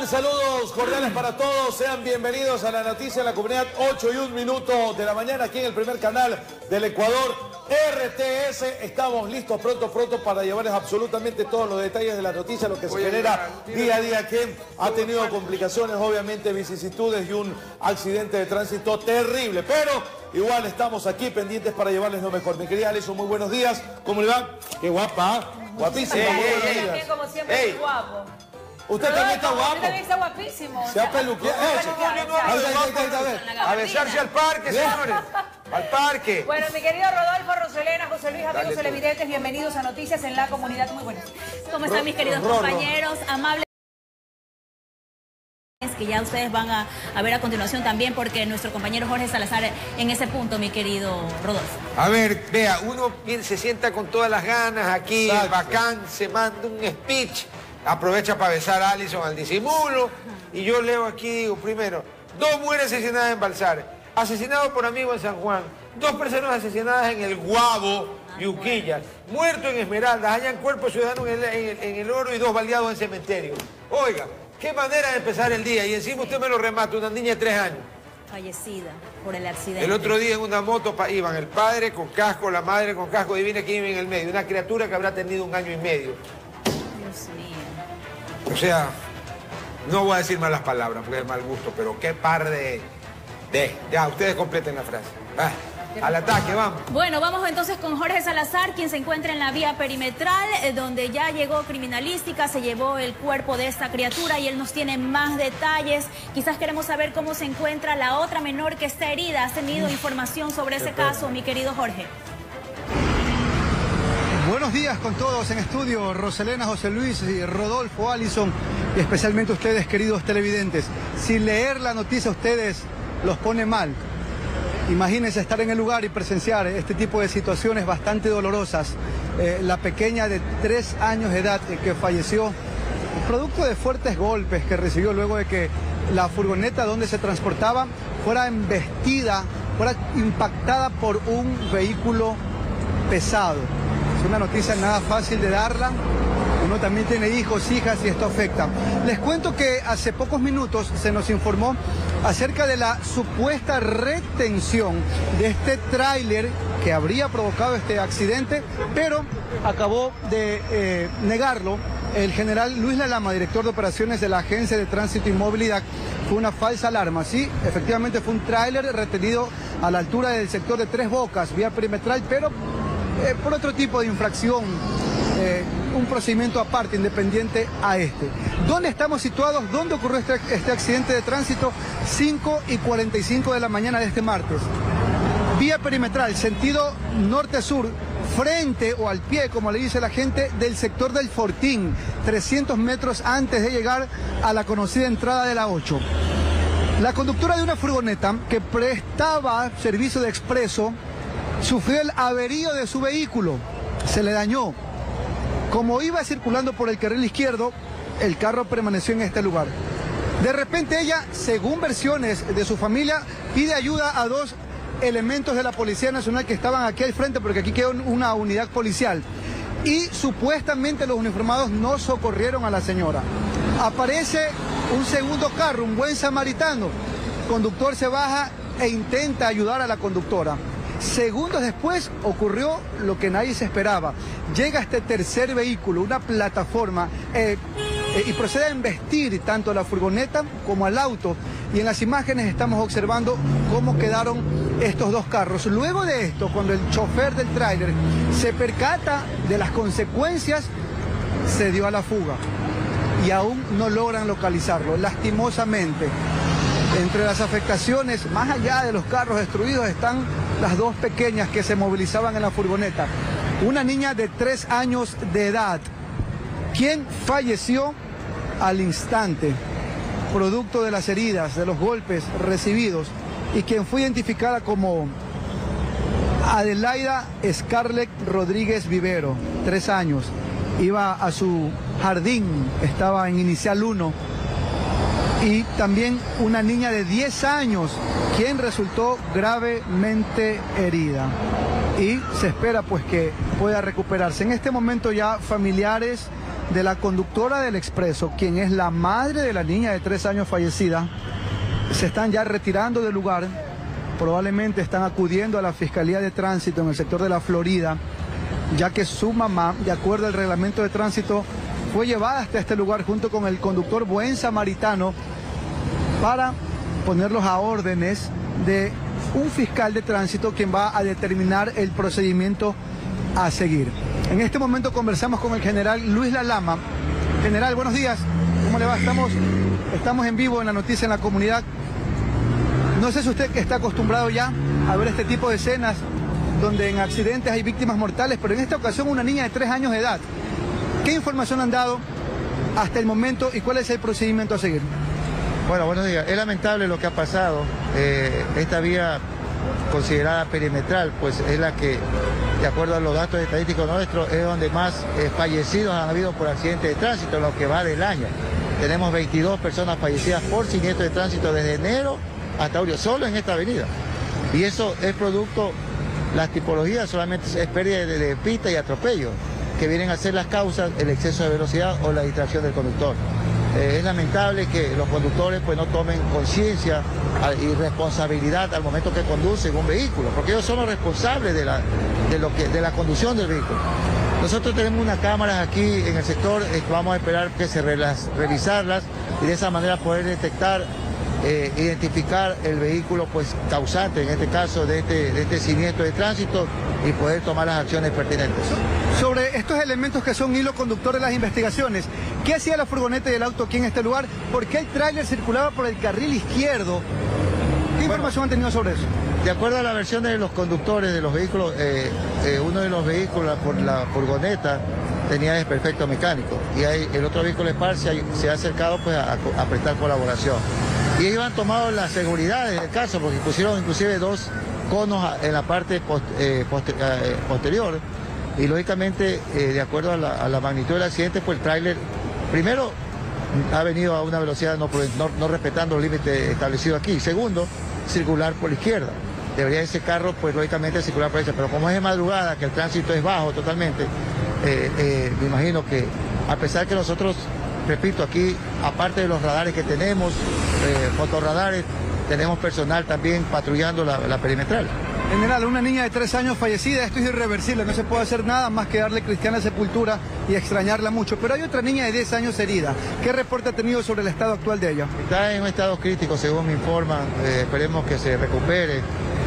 Saludos cordiales para todos. Sean bienvenidos a la noticia de la comunidad. 8:01 de la mañana aquí en el primer canal del Ecuador, RTS. Estamos listos pronto para llevarles absolutamente todos los detalles de la noticia, lo que se genera día a día, que ha tenido complicaciones, obviamente vicisitudes y un accidente de tránsito terrible. Pero igual estamos aquí pendientes para llevarles lo mejor. Mi querida Alison, muy buenos días. ¿Cómo le va? Qué guapa, guapísima. También, como siempre, muy guapo. Usted también está guapo. Usted también está guapísimo. Se ha peluqueado. A besarse al parque, señores. Al parque. Bueno, mi querido Rodolfo, Roselena, José Luis, amigos televidentes, bienvenidos a Noticias en la Comunidad. Muy buenas. ¿Cómo están mis queridos compañeros? Amables. Que ya ustedes van a ver a continuación también, porque nuestro compañero Jorge Salazar en ese punto, mi querido Rodolfo. A ver, vea, uno se sienta con todas las ganas aquí, bacán, se manda un speech, aprovecha para besar a Alison al disimulo, y yo leo aquí, digo, primero, 2 mujeres asesinadas en Balsar, asesinado por amigo en San Juan, 2 personas asesinadas en el Guabo, Yuquilla, muerto en Esmeraldas, hallan cuerpos ciudadanos en el Oro y 2 baleados en cementerio. Oiga, qué manera de empezar el día, y encima usted me lo remata, una niña de 3 años. Fallecida por el accidente. El otro día en una moto iban el padre con casco, la madre con casco, adivina quién iba en el medio, una criatura que habrá tenido 1 año y medio. Dios mío. O sea, no voy a decir malas palabras porque es mal gusto, pero qué par de... Ya, ustedes completen la frase. Al ataque, vamos. Bueno, vamos entonces con Jorge Salazar, quien se encuentra en la vía perimetral, donde ya llegó criminalística, se llevó el cuerpo de esta criatura y él nos tiene más detalles. Quizás queremos saber cómo se encuentra la otra menor que está herida. ¿Has tenido información sobre ese caso, mi querido Jorge? Buenos días con todos en estudio, Roselena, José Luis, y Rodolfo, Alison, y especialmente ustedes, queridos televidentes. Si leer la noticia a ustedes los pone mal, imagínense estar en el lugar y presenciar este tipo de situaciones bastante dolorosas. La pequeña de 3 años de edad que falleció, producto de fuertes golpes que recibió luego de que la furgoneta donde se transportaba fuera embestida, fuera impactada por un vehículo pesado. Es una noticia nada fácil de darla. Uno también tiene hijos, hijas, y esto afecta. Les cuento que hace pocos minutos se nos informó acerca de la supuesta retención de este tráiler que habría provocado este accidente, pero acabó de negarlo el general Luis Lalama, director de operaciones de la Agencia de Tránsito y Movilidad. Fue una falsa alarma. Sí, efectivamente fue un tráiler retenido a la altura del sector de Tres Bocas, vía perimetral, pero por otro tipo de infracción, un procedimiento aparte, independiente a este. ¿Dónde estamos situados? ¿Dónde ocurrió este accidente de tránsito? 5:45 de la mañana de este martes. Vía perimetral, sentido norte-sur, frente o al pie, como le dice la gente, del sector del Fortín, 300 metros antes de llegar a la conocida entrada de la 8. La conductora de una furgoneta que prestaba servicio de expreso sufrió el averío de su vehículo, se le dañó. Como iba circulando por el carril izquierdo, el carro permaneció en este lugar. De repente ella, según versiones de su familia, pide ayuda a 2 elementos de la Policía Nacional que estaban aquí al frente, porque aquí quedó una unidad policial. Y supuestamente los uniformados no socorrieron a la señora. Aparece un segundo carro, un buen samaritano. El conductor se baja e intenta ayudar a la conductora. Segundos después ocurrió lo que nadie se esperaba. Llega este tercer vehículo, una plataforma, y procede a embestir tanto a la furgoneta como al auto. Y en las imágenes estamos observando cómo quedaron estos 2 carros. Luego de esto, cuando el chofer del tráiler se percata de las consecuencias, se dio a la fuga. Y aún no logran localizarlo, lastimosamente. Entre las afectaciones, más allá de los carros destruidos, están las 2 pequeñas que se movilizaban en la furgoneta. Una niña de 3 años de edad, quien falleció al instante, producto de las heridas, de los golpes recibidos, y quien fue identificada como Adelaida Scarlett Rodríguez Vivero, 3 años. Iba a su jardín, estaba en inicial 1. Y también una niña de 10 años, quien resultó gravemente herida. Y se espera pues que pueda recuperarse. En este momento ya familiares de la conductora del expreso, quien es la madre de la niña de 3 años fallecida, se están ya retirando del lugar. Probablemente están acudiendo a la Fiscalía de Tránsito en el sector de la Florida, ya que su mamá, de acuerdo al reglamento de tránsito, fue llevada hasta este lugar junto con el conductor buen samaritano para ponerlos a órdenes de un fiscal de tránsito quien va a determinar el procedimiento a seguir. En este momento conversamos con el general Luis Lalama. General, buenos días. ¿Cómo le va? Estamos en vivo en la noticia en la comunidad. No sé si usted que está acostumbrado ya a ver este tipo de escenas donde en accidentes hay víctimas mortales, pero en esta ocasión una niña de 3 años de edad. ¿Qué información han dado hasta el momento y cuál es el procedimiento a seguir? Bueno, buenos días. Es lamentable lo que ha pasado. Esta vía considerada perimetral, pues es la que, de acuerdo a los datos estadísticos nuestros, es donde más fallecidos han habido por accidentes de tránsito en lo que va del año. Tenemos 22 personas fallecidas por siniestro de tránsito desde enero hasta julio, solo en esta avenida. Y eso es producto, las tipologías solamente es pérdida de pista y atropello, que vienen a ser las causas, el exceso de velocidad o la distracción del conductor. Es lamentable que los conductores pues no tomen conciencia y responsabilidad al momento que conducen un vehículo, porque ellos son los responsables de la conducción del vehículo. Nosotros tenemos unas cámaras aquí en el sector, vamos a esperar que revisarlas y de esa manera poder detectar, identificar el vehículo pues causante, en este caso de este siniestro de tránsito, y poder tomar las acciones pertinentes. Sobre estos elementos que son hilo conductor de las investigaciones, ¿qué hacía la furgoneta y el auto aquí en este lugar? ¿Por qué el tráiler circulaba por el carril izquierdo? ¿Qué información han tenido sobre eso? De acuerdo a la versión de los conductores de los vehículos, uno de los vehículos, por la furgoneta, tenía desperfecto mecánico y el otro vehículo Spar se ha acercado pues a prestar colaboración. Y ellos han tomado las seguridades del caso porque pusieron inclusive 2 conos en la parte posterior y lógicamente de acuerdo a la magnitud del accidente pues el tráiler primero ha venido a una velocidad no respetando el límite establecido aquí. Segundo, circular por la izquierda. Debería ese carro pues lógicamente circular por la izquierda, pero como es de madrugada, que el tránsito es bajo totalmente, me imagino que a pesar que nosotros, repito, aquí aparte de los radares que tenemos, fotorradares, tenemos personal también patrullando la perimetral. General, una niña de 3 años fallecida, esto es irreversible, no se puede hacer nada más que darle cristiana sepultura y extrañarla mucho. Pero hay otra niña de 10 años herida. ¿Qué reporte ha tenido sobre el estado actual de ella? Está en un estado crítico, según me informan. Esperemos que se recupere.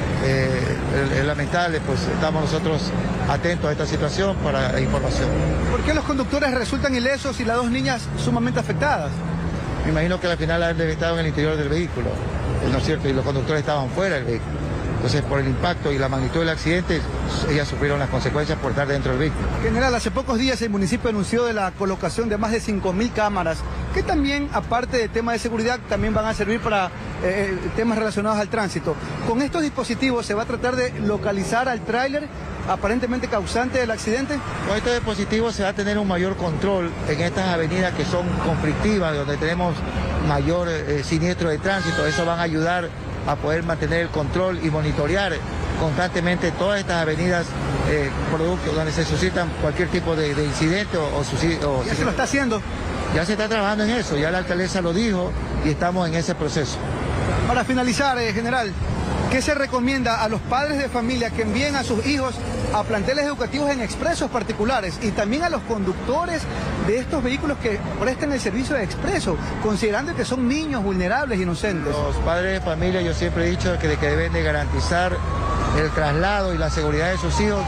Es lamentable, pues estamos nosotros atentos a esta situación para información. ¿Por qué los conductores resultan ilesos y las 2 niñas sumamente afectadas? Me imagino que al final han estado en el interior del vehículo, ¿no es cierto? Y los conductores estaban fuera del vehículo. Entonces, por el impacto y la magnitud del accidente, ellas sufrieron las consecuencias por estar dentro del vehículo. General, hace pocos días el municipio anunció de la colocación de más de 5.000 cámaras, que también, aparte de temas de seguridad, también van a servir para temas relacionados al tránsito. Con estos dispositivos se va a tratar de localizar al tráiler aparentemente causante del accidente. Con estos dispositivos se va a tener un mayor control en estas avenidas que son conflictivas, donde tenemos mayor siniestro de tránsito. Eso van a ayudar a poder mantener el control y monitorear constantemente todas estas avenidas, productos donde se suscitan cualquier tipo de incidente o ¿Ya se lo está haciendo? Ya se está trabajando en eso, ya la alcaldesa lo dijo y estamos en ese proceso. Para finalizar, general, ¿qué se recomienda a los padres de familia que envíen a sus hijos a planteles educativos en expresos particulares y también a los conductores de estos vehículos que presten el servicio de expreso, considerando que son niños vulnerables, inocentes? Los padres de familia, yo siempre he dicho que deben de garantizar el traslado y la seguridad de sus hijos,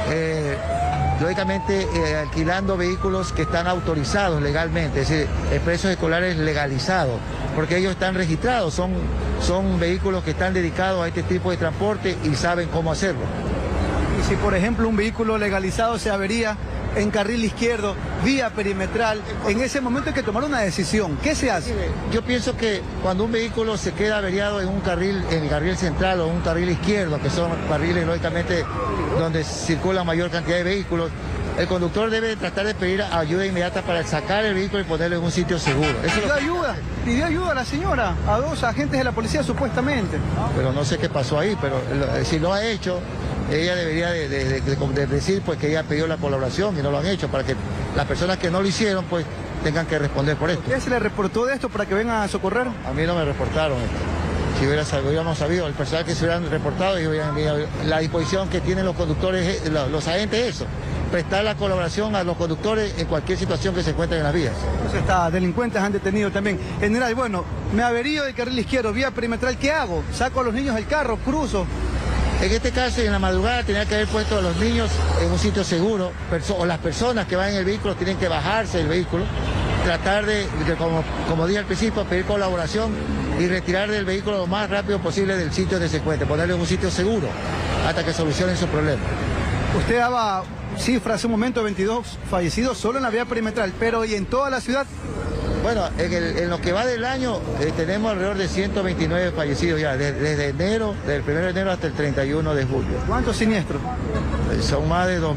lógicamente alquilando vehículos que están autorizados legalmente, es decir, expresos escolares legalizados, porque ellos están registrados, son vehículos que están dedicados a este tipo de transporte y saben cómo hacerlo. Y si por ejemplo un vehículo legalizado se avería en carril izquierdo, vía perimetral, en ese momento hay que tomar una decisión. ¿Qué se hace? Yo pienso que cuando un vehículo se queda averiado en el carril central o un carril izquierdo, que son carriles lógicamente donde circula mayor cantidad de vehículos, el conductor debe tratar de pedir ayuda inmediata para sacar el vehículo y ponerlo en un sitio seguro. Pidió ayuda a la señora, a 2 agentes de la policía supuestamente. Pero no sé qué pasó ahí, pero si lo ha hecho, ella debería de decir pues que ella pidió la colaboración y no lo han hecho, para que las personas que no lo hicieron pues tengan que responder por esto. ¿Usted se le reportó de esto para que vengan a socorrer? A mí no me reportaron esto. Si hubiéramos sabido, el personal que se hubieran reportado, y la disposición que tienen los conducores, los agentes, eso, prestar la colaboración a los conductores en cualquier situación que se encuentren en las vías. Entonces, delincuentes han detenido también. General, bueno, me averío del carril izquierdo, vía perimetral, ¿qué hago? ¿Saco a los niños del carro, cruzo? En este caso, en la madrugada, tenía que haber puesto a los niños en un sitio seguro, o las personas que van en el vehículo tienen que bajarse del vehículo, tratar como dije al principio, pedir colaboración y retirar del vehículo lo más rápido posible del sitio donde se encuentre, ponerlo en un sitio seguro hasta que solucionen su problema. Usted daba cifra hace un momento, 22 fallecidos solo en la vía perimetral, pero ¿y en toda la ciudad? Bueno, en lo que va del año tenemos alrededor de 129 fallecidos ya, desde enero, del 1 de enero hasta el 31 de julio. ¿Cuántos siniestros? Son más de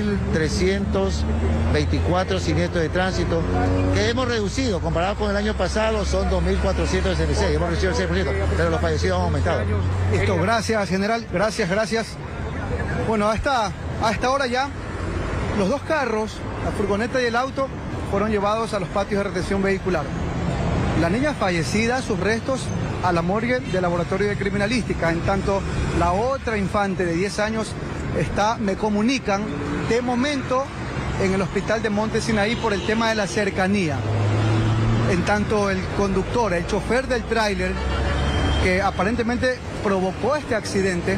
2.324 siniestros de tránsito que hemos reducido, comparado con el año pasado son 2.466, hemos reducido el 6%, pero los fallecidos han aumentado. Listo, gracias general, gracias. Bueno, a esta hora ya, los dos carros, la furgoneta y el auto, fueron llevados a los patios de retención vehicular. La niña fallecida, sus restos a la morgue del laboratorio de criminalística, en tanto la otra infante de 10 años me comunican, de momento en el hospital de Monte Sinaí por el tema de la cercanía. En tanto el conductor, el chofer del tráiler, que aparentemente provocó este accidente,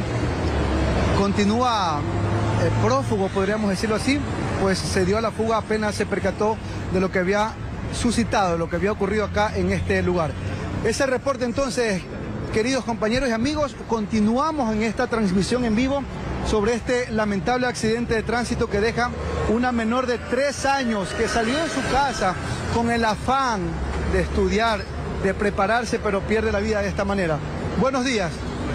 continúa prófugo, podríamos decirlo así, pues se dio a la fuga apenas se percató de lo que había suscitado, de lo que había ocurrido acá en este lugar. Ese reporte entonces, queridos compañeros y amigos, continuamos en esta transmisión en vivo sobre este lamentable accidente de tránsito que deja una menor de 3 años que salió de su casa con el afán de estudiar, de prepararse, pero pierde la vida de esta manera. Buenos días,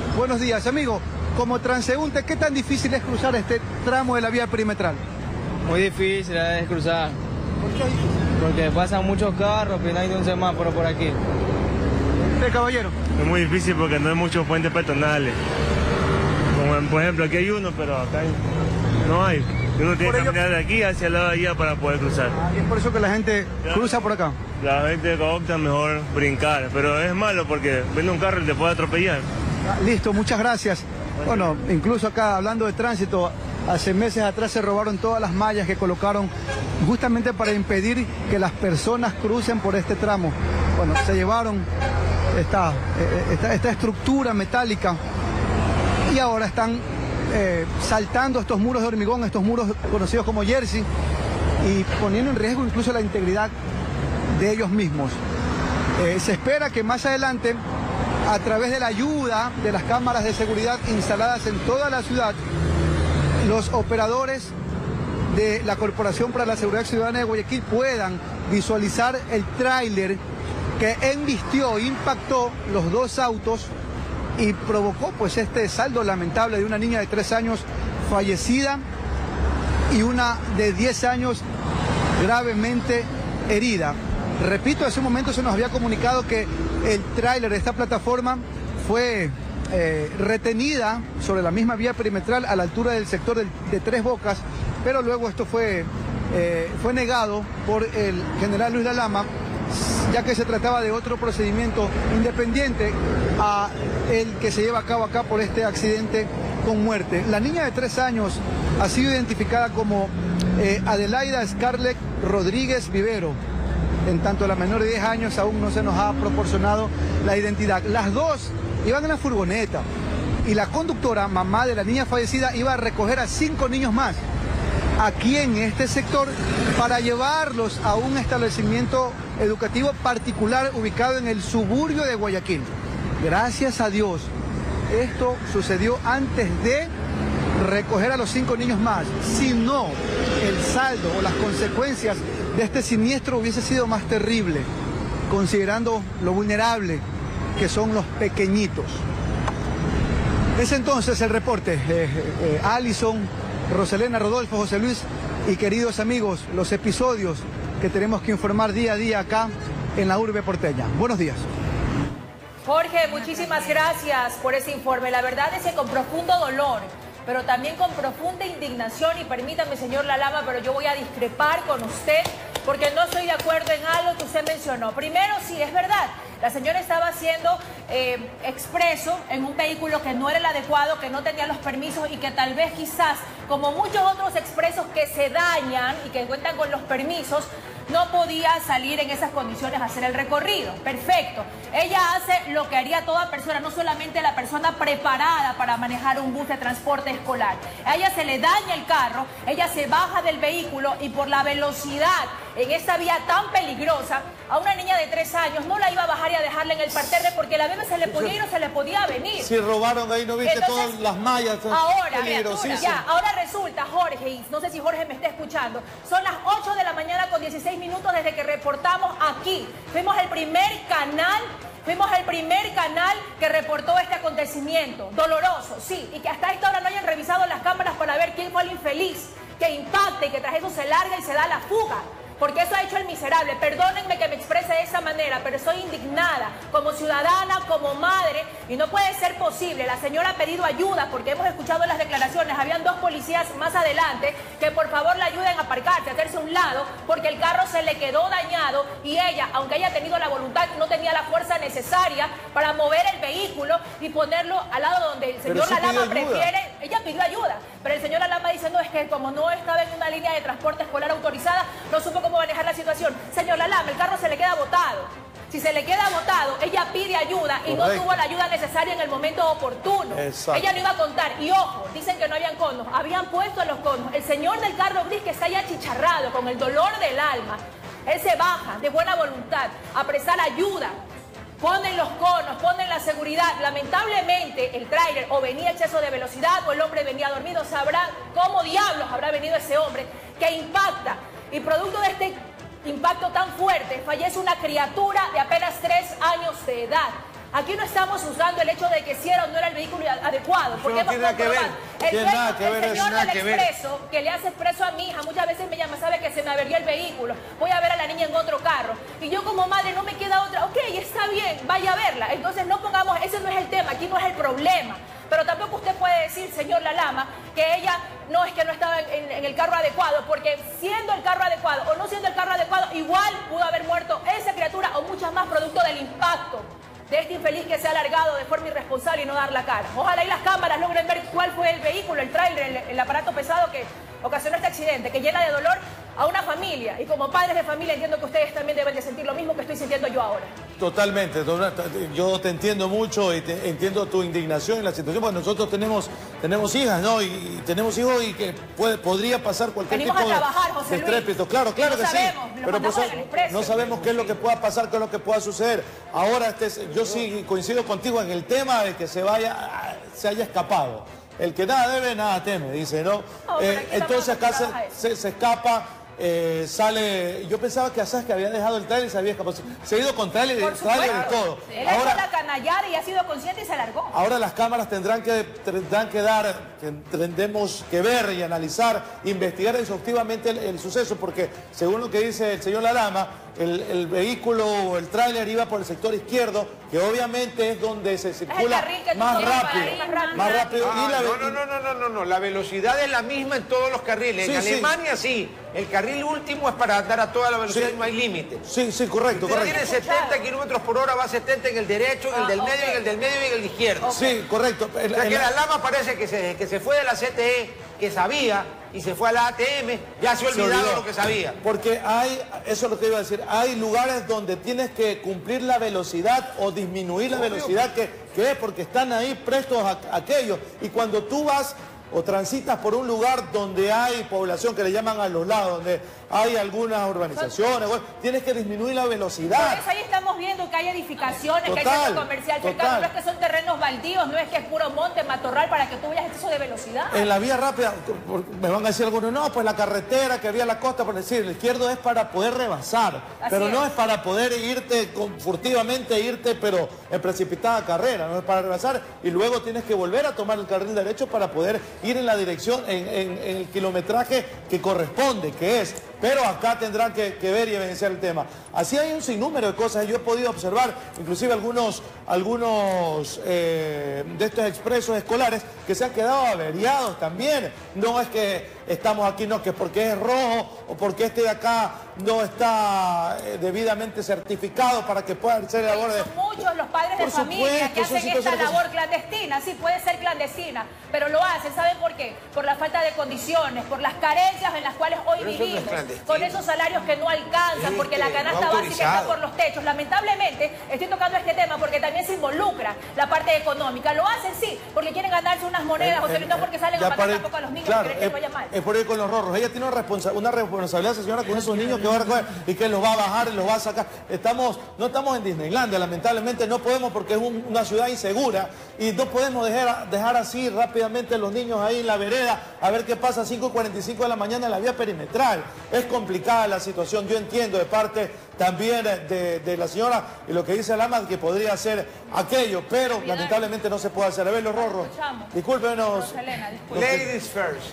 amigo. Como transeúnte, ¿qué tan difícil es cruzar este tramo de la vía perimetral? Muy difícil es cruzar. ¿Por qué es difícil? Porque pasan muchos carros, pero no hay un semáforo por aquí. ¿Usted, caballero? Es muy difícil porque no hay muchos puentes peatonales. Como por ejemplo aquí hay uno, pero acá no hay. Uno tiene que caminar de aquí hacia el lado de allá para poder cruzar. Y es por eso que la gente cruza por acá. La gente opta mejor brincar, pero es malo porque viene un carro y te puede atropellar. Listo, muchas gracias. Bueno, incluso acá hablando de tránsito, hace meses atrás se robaron todas las mallas que colocaron justamente para impedir que las personas crucen por este tramo. Bueno, se llevaron esta estructura metálica y ahora están saltando estos muros de hormigón, estos muros conocidos como jersey, y poniendo en riesgo incluso la integridad de ellos mismos. Se espera que más adelante, a través de la ayuda de las cámaras de seguridad instaladas en toda la ciudad, los operadores de la Corporación para la Seguridad Ciudadana de Guayaquil puedan visualizar el tráiler que embistió, impactó los dos autos y provocó pues este saldo lamentable de una niña de 3 años fallecida y una de 10 años gravemente herida. Repito, hace un momento se nos había comunicado que el tráiler de esta plataforma fue retenida sobre la misma vía perimetral a la altura del sector de Tres Bocas, pero luego esto fue negado por el general Luis Lalama, ya que se trataba de otro procedimiento independiente a el que se lleva a cabo acá por este accidente con muerte. La niña de 3 años ha sido identificada como Adelaida Scarlett Rodríguez Vivero. En tanto, la menor de 10 años aún no se nos ha proporcionado la identidad. Las dos iban en la furgoneta y la conductora, mamá de la niña fallecida, iba a recoger a 5 niños más aquí en este sector para llevarlos a un establecimiento educativo particular ubicado en el suburbio de Guayaquil. Gracias a Dios, esto sucedió antes de recoger a los 5 niños más. Si no, el saldo o las consecuencias de este siniestro hubiese sido más terrible, considerando lo vulnerable que son los pequeñitos. Es entonces el reporte. Alison, Roselena, Rodolfo, José Luis y queridos amigos, los episodios que tenemos que informar día a día acá en la urbe porteña. Buenos días. Jorge, muchísimas gracias por ese informe. La verdad es que con profundo dolor, pero también con profunda indignación, y permítame, señor Lalama, pero yo voy a discrepar con usted porque no estoy de acuerdo en algo que usted mencionó. Primero, sí, es verdad, la señora estaba haciendo expreso en un vehículo que no era el adecuado, que no tenía los permisos y que tal vez quizás, como muchos otros expresos que se dañan y que cuentan con los permisos, no podía salir en esas condiciones a hacer el recorrido. Perfecto. Ella hace lo que haría toda persona, no solamente la persona preparada para manejar un bus de transporte escolar. A ella se le daña el carro, ella se baja del vehículo y por la velocidad en esa vía tan peligrosa, a una niña de 3 años no la iba a bajar y a dejarla en el parterre porque la bebé se le podía ir o se le podía venir. Si robaron ahí, ¿no viste? Entonces, todas las mallas? Ahora resulta, Jorge, y no sé si Jorge me está escuchando, son las 8 de la mañana con 16 minutos desde que reportamos aquí. Fuimos el primer canal que reportó este acontecimiento. Doloroso, sí, y que hasta esta hora no hayan revisado las cámaras para ver quién fue el infeliz que impacta y que tras eso se larga y se da la fuga. Porque eso ha hecho el miserable. Perdónenme que me exprese de esa manera, pero soy indignada como ciudadana, como madre, y no puede ser posible. La señora ha pedido ayuda porque hemos escuchado las declaraciones. Habían 2 policías más adelante que por favor la ayuden a aparcarse, a hacerse a un lado, porque el carro se le quedó dañado y ella, aunque haya tenido la voluntad, no tenía la fuerza necesaria para mover el vehículo y ponerlo al lado donde el señor Lalama prefiere. Ella pidió ayuda, pero el señor Lalama dice, no, es que como no estaba en una línea de transporte escolar autorizada, no supo cómo manejar la situación. Señor Lalama, el carro se le queda botado. Si se le queda botado, ella pide ayuda y no tuvo la ayuda necesaria en el momento oportuno. Exacto. Ella no iba a contar. Y ojo, dicen que no habían conos. Habían puesto los conos. El señor del carro gris que está ya achicharrado con el dolor del alma, él se baja de buena voluntad a prestar ayuda. Ponen los conos, ponen la seguridad. Lamentablemente el tráiler o venía a exceso de velocidad o el hombre venía dormido. Sabrá cómo diablos habrá venido ese hombre que impacta. Y producto de este impacto tan fuerte, fallece una criatura de apenas 3 años de edad. Aquí no estamos juzgando el hecho de que si era o no era el vehículo adecuado, porque hemos comprobado. El señor del expreso, que le hace expreso a mi hija, muchas veces me llama, sabe que se me averió el vehículo, voy a ver a la niña en otro carro. Y yo como madre no me queda otra, ok, está bien, vaya a verla. Entonces no pongamos, ese no es el tema, aquí no es el problema. Pero tampoco usted puede decir, señor Lalama, que ella no es que no estaba en el carro adecuado, porque siendo el carro adecuado o no siendo el carro adecuado, igual pudo haber muerto esa criatura o muchas más producto del impacto de este infeliz que se ha alargado de forma irresponsable y no dar la cara. Ojalá y las cámaras logren ver cuál fue el vehículo, el tráiler, el aparato pesado que ocasionó este accidente, que llena de dolor a una familia. Y como padres de familia entiendo que ustedes también deben de sentir lo mismo que estoy sintiendo yo ahora. Totalmente, yo te entiendo mucho y entiendo tu indignación en la situación, porque nosotros tenemos hijas, ¿no? Y tenemos hijos y que podría pasar cualquier tipo de estrépito. Claro que sí, pero no sabemos qué es lo que pueda pasar, qué es lo que pueda suceder. Ahora, yo sí coincido contigo en el tema de que se haya escapado. El que nada debe, nada teme, dice, ¿no? Entonces acá se escapa. Sale, yo pensaba que Asas que había dejado el tráiler y se había escapado. Se ha ido con tráiler y todo. Él ha hecho la canallada y ha sido consciente y se largó. Ahora las cámaras tendrán que tendremos que ver y analizar, investigar exhaustivamente el suceso, porque según lo que dice el señor Lalama, el vehículo o el tráiler iba por el sector izquierdo, que obviamente es donde se circula más rápido. No, la velocidad es la misma en todos los carriles. En Alemania sí, el carril último es para andar a toda la velocidad y no hay límite. Sí, correcto. Tiene 70 kilómetros por hora, va a 70 en el derecho, en el del medio, en el del medio y en el izquierdo. Sí, correcto. O sea que la Lama parece que se fue de la CTE, que sabía, y se fue a la ATM, ya se olvidó lo que sabía. Porque eso es lo que iba a decir, hay lugares donde tienes que cumplir la velocidad o disminuir la velocidad que es, porque están ahí prestos a aquello. Y cuando tú vas o transitas por un lugar donde hay población, que le llaman a los lados, donde hay algunas urbanizaciones, tienes que disminuir la velocidad. Por eso ahí estamos viendo que hay edificaciones, que hay centro comercial cercano, no es que son terrenos baldíos, no es que es puro monte, matorral para que tú veas exceso de velocidad. En la vía rápida, me van a decir algunos, no, pues la carretera que había la costa, por decir, el izquierdo es para poder rebasar, pero no es para poder irte furtivamente, pero en precipitada carrera, no es para rebasar y luego tienes que volver a tomar el carril derecho para poder ir en la dirección, en el kilometraje que corresponde, que es pero acá tendrán que ver y evidenciar el tema. Así hay un sinnúmero de cosas. Yo he podido observar, inclusive algunos de estos expresos escolares que se han quedado averiados también. No es que estamos aquí, no, que porque es rojo o porque este de acá no está debidamente certificado para que pueda hacer la labor de... Son muchos los padres de familia que hacen esta labor clandestina. Sí, puede ser clandestina, pero lo hacen. ¿Saben por qué? Por la falta de condiciones, por las carencias en las cuales hoy vivimos, con esos salarios que no alcanzan, porque la canasta básica está por los techos. Lamentablemente, estoy tocando este tema porque también se involucra la parte económica. Lo hacen, sí, porque quieren ganarse unas monedas, o no porque salen a matar tampoco a los niños, claro, que creen que vaya mal. Es por ir con los rorros. Ella tiene una responsabilidad, señora, con esos niños que va a recoger y que los va a bajar y los va a sacar. No estamos en Disneylandia, lamentablemente no podemos porque es una ciudad insegura y no podemos dejar así rápidamente a los niños ahí en la vereda a ver qué pasa a 5:45 de la mañana en la vía perimetral. Es complicada la situación, yo entiendo de parte también de la señora y lo que dice la ama que podría hacer aquello, pero lamentablemente no se puede hacer. A ver, los rorros, discúlpenos. Ladies first.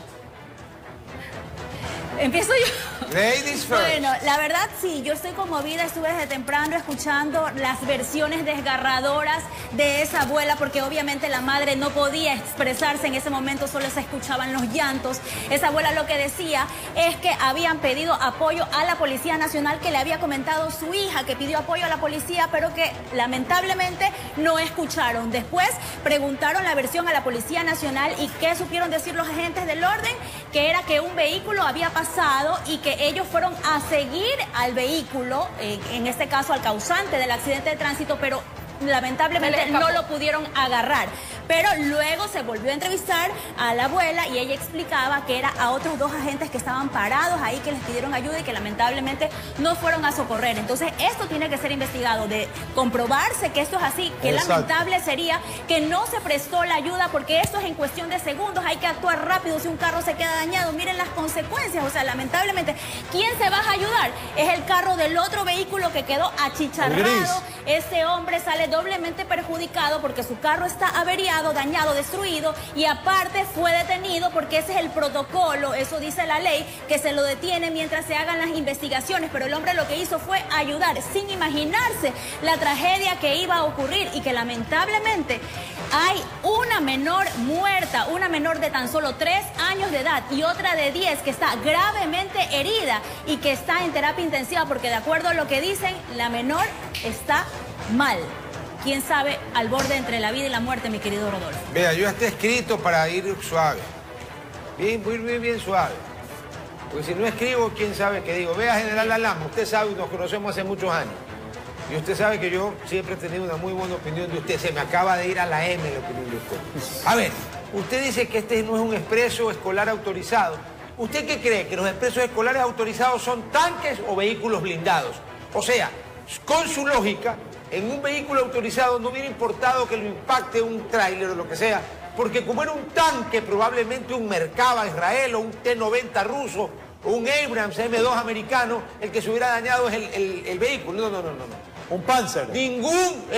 Empiezo yo. Ladies first. Bueno, la verdad sí, yo estoy conmovida, estuve desde temprano escuchando las versiones desgarradoras de esa abuela, porque obviamente la madre no podía expresarse en ese momento, solo se escuchaban los llantos. Esa abuela lo que decía es que habían pedido apoyo a la Policía Nacional, que le había comentado su hija, que pidió apoyo a la policía, pero que lamentablemente no escucharon. Después preguntaron la versión a la Policía Nacional y ¿qué supieron decir los agentes del orden? Que era que un vehículo había pasado y que ellos fueron a seguir al vehículo, en este caso al causante del accidente de tránsito, pero lamentablemente no lo pudieron agarrar. Pero luego se volvió a entrevistar a la abuela y ella explicaba que era a otros 2 agentes que estaban parados ahí, que les pidieron ayuda y que lamentablemente no fueron a socorrer. Entonces esto tiene que ser investigado, de comprobarse que esto es así. Qué lamentable sería que no se prestó la ayuda, porque esto es en cuestión de segundos, hay que actuar rápido. Si un carro se queda dañado, miren las consecuencias. O sea, lamentablemente, ¿quién se va a ayudar? Es el carro del otro vehículo que quedó achicharrado. Ese hombre sale doblemente perjudicado porque su carro está averiado, dañado, destruido, y aparte fue detenido porque ese es el protocolo, eso dice la ley, que se lo detiene mientras se hagan las investigaciones, pero el hombre lo que hizo fue ayudar sin imaginarse la tragedia que iba a ocurrir y que lamentablemente hay una menor muerta, una menor de tan solo 3 años de edad y otra de 10 que está gravemente herida y que está en terapia intensiva porque, de acuerdo a lo que dicen, la menor está mal. ¿Quién sabe? Al borde entre la vida y la muerte, mi querido Rodolfo. Vea, yo estoy escrito para ir suave. Bien suave. Porque si no escribo, ¿quién sabe qué digo? Vea, General Alamo, usted sabe, nos conocemos hace muchos años. Y usted sabe que yo siempre he tenido una muy buena opinión de usted. Se me acaba de ir a la M la opinión de usted. A ver, usted dice que este no es un expreso escolar autorizado. ¿Usted qué cree? ¿Que los expresos escolares autorizados son tanques o vehículos blindados? O sea, con su lógica, en un vehículo autorizado no hubiera importado que lo impacte un tráiler o lo que sea, porque como era un tanque, probablemente un Merkava Israel o un T-90 ruso o un Abrams M2 americano, el que se hubiera dañado es el vehículo. No. Un Panzer. Ningún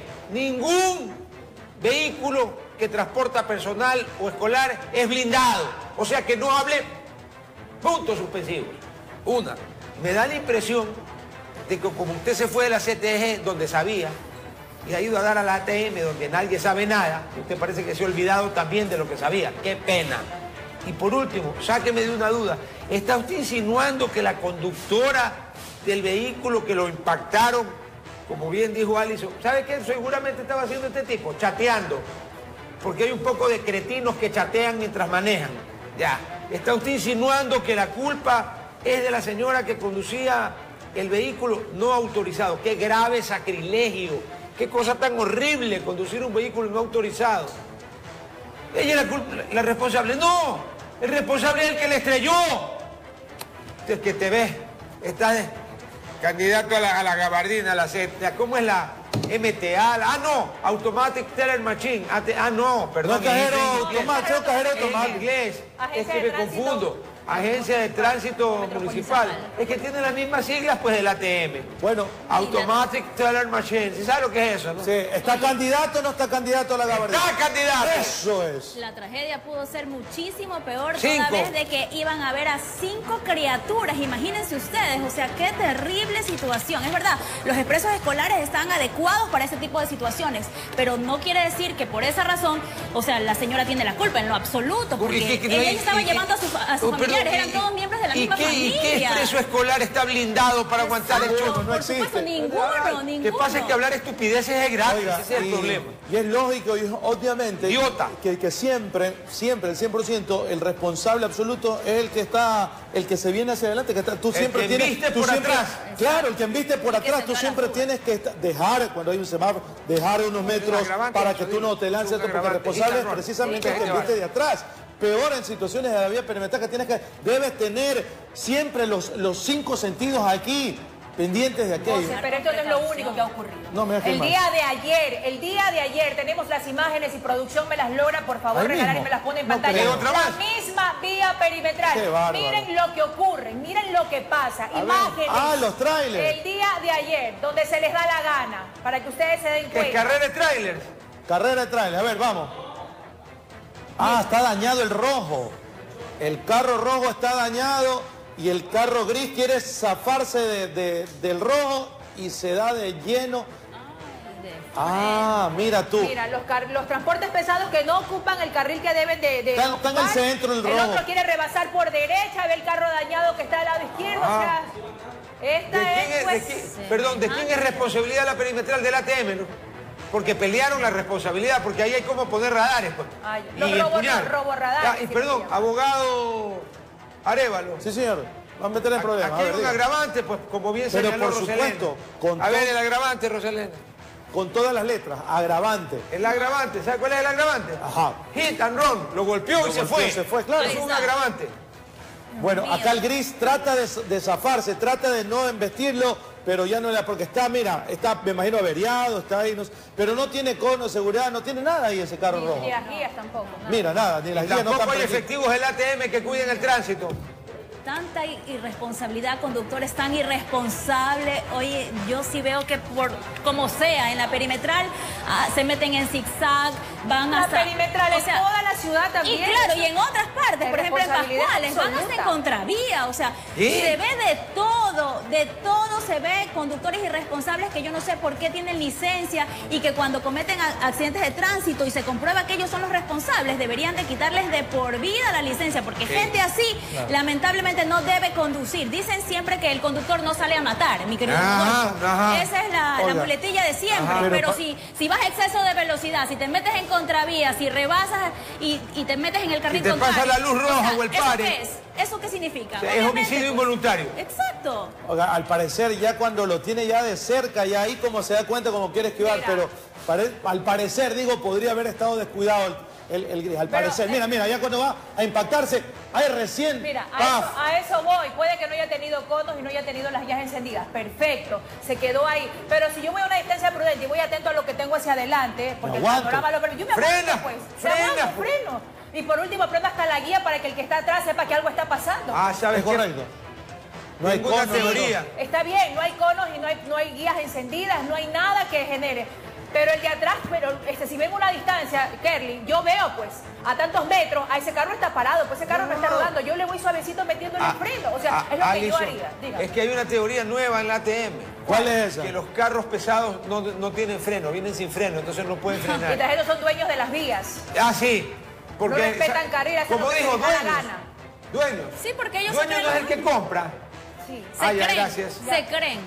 vehículo que transporta personal o escolar es blindado. O sea que no hable puntos suspensivos. Me da la impresión de que como usted se fue de la CTG donde sabía y ha ido a dar a la ATM donde nadie sabe nada, y usted parece que se ha olvidado también de lo que sabía. ¡Qué pena! Y por último, sáqueme de una duda. ¿Está usted insinuando que la conductora del vehículo que lo impactaron, como bien dijo Alison, ¿sabe qué? Seguramente estaba haciendo este tipo, chateando. Porque hay un poco de cretinos que chatean mientras manejan. Ya. ¿Está usted insinuando que la culpa es de la señora que conducía el vehículo no autorizado? ¡Qué grave sacrilegio! ¡Qué cosa tan horrible conducir un vehículo no autorizado! Ella es la responsable. ¡No! El responsable es el que le estrelló. Es que te ves, estás candidato a la gabardina, a la ¿cómo es la MTA? No, Automatic Teller Machine. No, perdón. No, cajero automático. En inglés. Es que me confundo. Agencia de Tránsito Municipal. Es que tiene las mismas siglas, pues, del ATM. Bueno. Automatic Teller Machine. ¿Sí sabe lo que es eso, no? Sí. ¿Está candidato o no está candidato a la gabardina? ¡Está candidato! Eso es. La tragedia pudo ser muchísimo peor Cinco. toda vez de que iban a ver a 5 criaturas. Imagínense ustedes, o sea, qué terrible situación. Es verdad, los expresos escolares están adecuados para ese tipo de situaciones, pero no quiere decir que por esa razón, o sea, la señora tiene la culpa en lo absoluto, porque ella estaba llevando a sus familiares, eran todos miembros de la misma familia. ¿Y qué expreso escolar está blindado para aguantar el choque? No existe. Por supuesto, ninguno. ¿Qué pasa? Es que hablar estupideces es gratis. Oiga, ese es el problema. Y es lógico, y obviamente, idiota, que siempre, el 100%, el responsable absoluto es el que se viene hacia adelante, que tú siempre el que tienes... embiste por atrás. Claro, el que embiste por atrás, tú siempre tienes que dejar, cuando hay un semáforo, dejar unos metros para que tú no te lances, porque el responsable es precisamente el que embiste de atrás. Peor en situaciones de la vía perimetral que debes tener siempre los 5 sentidos aquí, pendientes de aquello. José, pero esto no es lo único que ha ocurrido. No me el día de ayer, tenemos las imágenes y producción me las logra, por favor, regalar y me las pone en pantalla. La misma vía perimetral. Miren lo que ocurre, miren lo que pasa. Imágenes. Los trailers. El día de ayer, donde se les da la gana, para que ustedes se den cuenta. ¿Es carrera de trailers? Carrera de trailers, a ver, vamos. Está dañado el rojo. El carro rojo está dañado y el carro gris quiere zafarse del rojo y se da de lleno. Mira tú. Mira, los transportes pesados que no ocupan el carril que deben de están en el centro, el rojo. El otro quiere rebasar por derecha, ve el carro dañado que está al lado izquierdo. O sea, ¿de quién es responsabilidad la perimetral del ATM? ¿No? Porque pelearon la responsabilidad, porque ahí hay como poner radares, pues. Roborradares. Perdón, abogado Arévalo. Sí, señor. Vamos a meter en problemas. Aquí hay un agravante, pues, como bien señaló Roselena. Pero por supuesto. A ver el agravante, Roselena. Con todas las letras, agravante. El agravante, ¿sabe cuál es el agravante? Ajá. Hit and run, lo golpeó y se fue. Se fue, claro. Es un agravante. Bueno, acá el gris trata de zafarse, trata de no embestirlo, pero ya no era porque está, mira, está, me imagino, averiado, está ahí, pero no tiene cono de seguridad, no tiene nada ahí ese carro rojo. Ni las guías tampoco. Mira, nada, ni las guías no están. Tampoco hay efectivos del ATM que cuiden el tránsito. Tanta irresponsabilidad, conductores tan irresponsables. Oye, yo sí veo que por como sea, en la perimetral se meten en zigzag, van hasta... La perimetral, o sea, en toda la ciudad también. Y claro, y en otras partes, por ejemplo en Pascuales, van hasta en contravía, o sea, se ve de todo se ve conductores irresponsables que yo no sé por qué tienen licencia y que cuando cometen accidentes de tránsito y se comprueba que ellos son los responsables, deberían de quitarles de por vida la licencia, porque gente así, lamentablemente, no debe conducir. Dicen siempre que el conductor no sale a matar, mi querido Rodolfo. Esa es la muletilla de siempre. Pero si vas a exceso de velocidad, si te metes en contravía, si rebasas y te metes en el carril contrario. Te pasa la luz roja o el pare. ¿Eso qué significa? Es homicidio involuntario. Exacto. Oiga, al parecer ya cuando lo tiene ya de cerca, ya ahí como se da cuenta como quiere esquivar, pero al parecer, digo, podría haber estado descuidado el gris, al parecer. Mira, ya cuando va a impactarse, ahí recién. Mira, a eso voy. Puede que no haya tenido conos y no haya tenido las guías encendidas. Perfecto, se quedó ahí. Pero si yo voy a una distancia prudente y voy atento a lo que tengo hacia adelante, porque el panorama lo permite, yo me aguanto, pues. Freno. Y por último, prendo hasta la guía para que el que está atrás sepa que algo está pasando. ¿Sabes? Es correcto. No hay conos. Está bien, no hay conos y no hay guías encendidas, no hay nada que genere. Pero el de atrás, si ven una distancia, Kerly, yo veo pues a tantos metros, a ese carro está parado, pues ese carro no está rodando, yo le voy suavecito metiéndole el freno, o sea, es lo que yo haría. Dígame. Es que hay una teoría nueva en la ATM. ¿Cuál es esa? Que los carros pesados no tienen freno, vienen sin freno, entonces no pueden frenar. Mientras ellos son dueños de las vías. Sí. Porque, no respetan carreras, como dijo, dueños. Sí, porque ellos dueños no es el que compra. Sí. Se creen.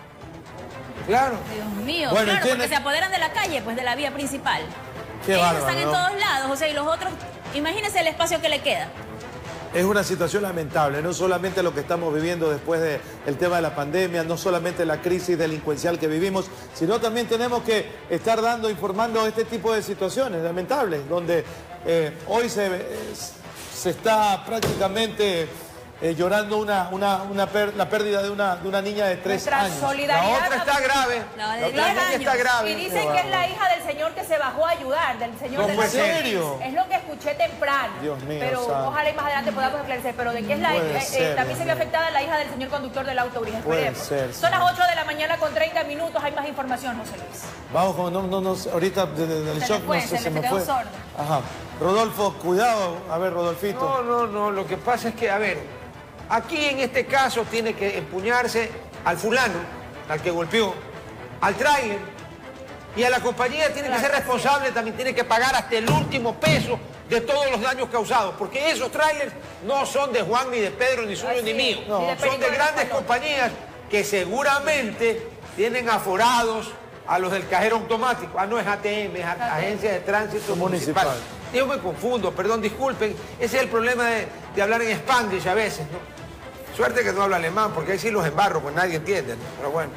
Claro. Dios mío, bueno, claro, porque se apoderan de la calle, pues de la vía principal. Ellos están en todos lados, o sea, y los otros, imagínense el espacio que le queda. Es una situación lamentable, no solamente lo que estamos viviendo después del tema de la pandemia, no solamente la crisis delincuencial que vivimos, sino también tenemos que estar informando este tipo de situaciones lamentables, donde hoy se está prácticamente llorando la pérdida de una niña de 3 años. Solidaridad, la otra está grave. La de otra niña está grave. Y dicen que es la hija del señor que se bajó a ayudar, del señor de ¿En serio? Es lo que escuché temprano. Dios mío, pero santo. ojalá y más adelante podamos esclarecer. Pero de qué es la hija, también se vio afectada la hija del señor conductor del auto. Puede ser, Son las 8 de la mañana con 30 minutos. Hay más información, José Luis. Vamos, como ahorita del shock no sé, se me fue. Sordo. Ajá. Rodolfo, cuidado. A ver, Rodolfito. No, lo que pasa es que, a ver, aquí en este caso tiene que empuñarse al fulano, al que golpeó, al tráiler, y a la compañía tiene que ser responsable, también tiene que pagar hasta el último peso de todos los daños causados, porque esos trailers no son de Juan, ni de Pedro, ni suyo, ni mío. No. Son de grandes compañías que seguramente tienen aforados a los del cajero automático. No es ATM, es Agencia de Tránsito Municipal. Yo me confundo, perdón, disculpen. Ese es el problema de hablar en Spanglish a veces, ¿no? Suerte que no hablo alemán, porque ahí sí los embarro, pues nadie entiende, ¿no? Pero bueno.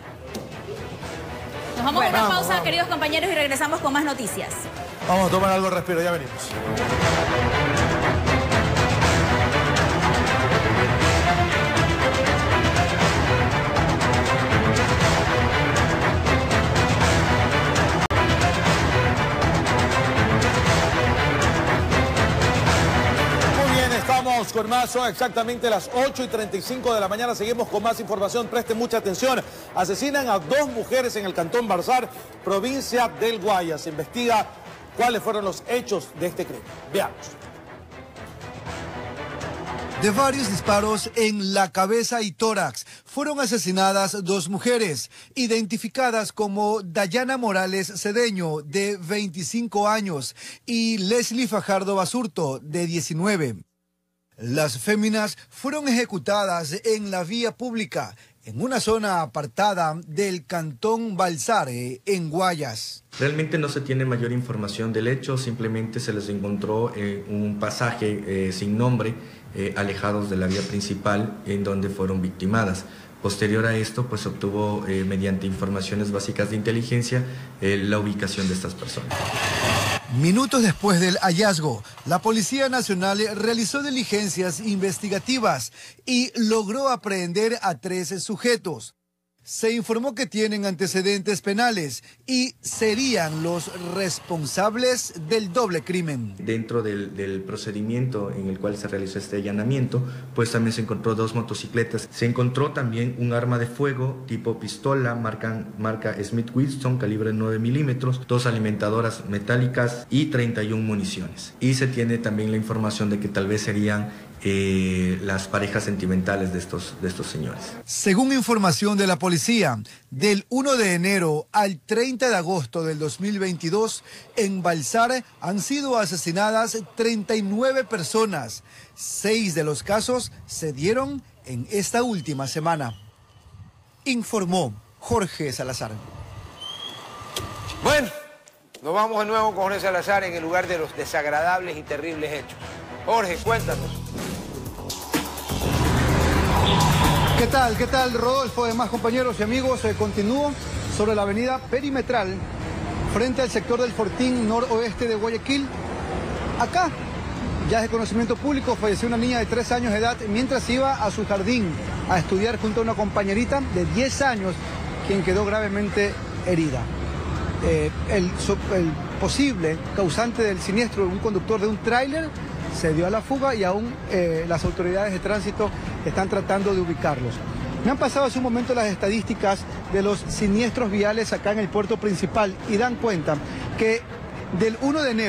Nos vamos a una pausa, queridos compañeros, y regresamos con más noticias. Vamos a tomar algo de respiro, ya venimos. Con más, son exactamente las 8:35 de la mañana. Seguimos con más información. Presten mucha atención. Asesinan a 2 mujeres en el cantón Barzar, provincia del Guayas. Se investiga cuáles fueron los hechos de este crimen. Veamos. De varios disparos en la cabeza y tórax, fueron asesinadas 2 mujeres, identificadas como Dayana Morales Cedeño, de 25 años, y Leslie Fajardo Basurto, de 19. Las féminas fueron ejecutadas en la vía pública, en una zona apartada del cantón Balsar, en Guayas. Realmente no se tiene mayor información del hecho, simplemente se les encontró un pasaje sin nombre, alejados de la vía principal, en donde fueron victimadas. Posterior a esto, pues obtuvo mediante informaciones básicas de inteligencia la ubicación de estas personas. Minutos después del hallazgo, la Policía Nacional realizó diligencias investigativas y logró aprehender a 13 sujetos. Se informó que tienen antecedentes penales y serían los responsables del doble crimen. Dentro del procedimiento en el cual se realizó este allanamiento, pues también se encontró 2 motocicletas. Se encontró también un arma de fuego tipo pistola, marca Smith Wesson, calibre 9 milímetros, 2 alimentadoras metálicas y 31 municiones. Y se tiene también la información de que tal vez serían las parejas sentimentales de estos señores. Según información de la policía, del 1 de enero al 30 de agosto del 2022, en Balsar han sido asesinadas 39 personas. 6 de los casos se dieron en esta última semana. Informó Jorge Salazar. Bueno, nos vamos de nuevo con Jorge Salazar en el lugar de los desagradables y terribles hechos. Jorge, cuéntanos. ¿Qué tal, Rodolfo? Además, compañeros y amigos, continúo sobre la avenida Perimetral, frente al sector del Fortín noroeste de Guayaquil. Acá, ya es de conocimiento público, falleció una niña de 3 años de edad mientras iba a su jardín a estudiar junto a una compañerita de 10 años, quien quedó gravemente herida. El posible causante del siniestro, un conductor de un tráiler, se dio a la fuga y aún las autoridades de tránsito están tratando de ubicarlos. Me han pasado hace un momento las estadísticas de los siniestros viales acá en el puerto principal y dan cuenta que del 1 de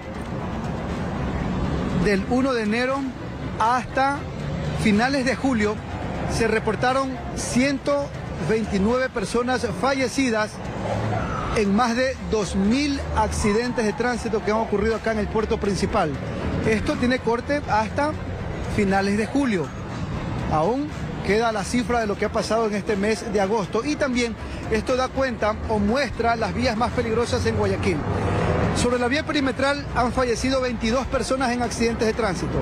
enero hasta finales de julio se reportaron 129 personas fallecidas en más de 2.000 accidentes de tránsito que han ocurrido acá en el puerto principal. Esto tiene corte hasta finales de julio. Aún queda la cifra de lo que ha pasado en este mes de agosto. Y también esto da cuenta o muestra las vías más peligrosas en Guayaquil. Sobre la vía perimetral han fallecido 22 personas en accidentes de tránsito.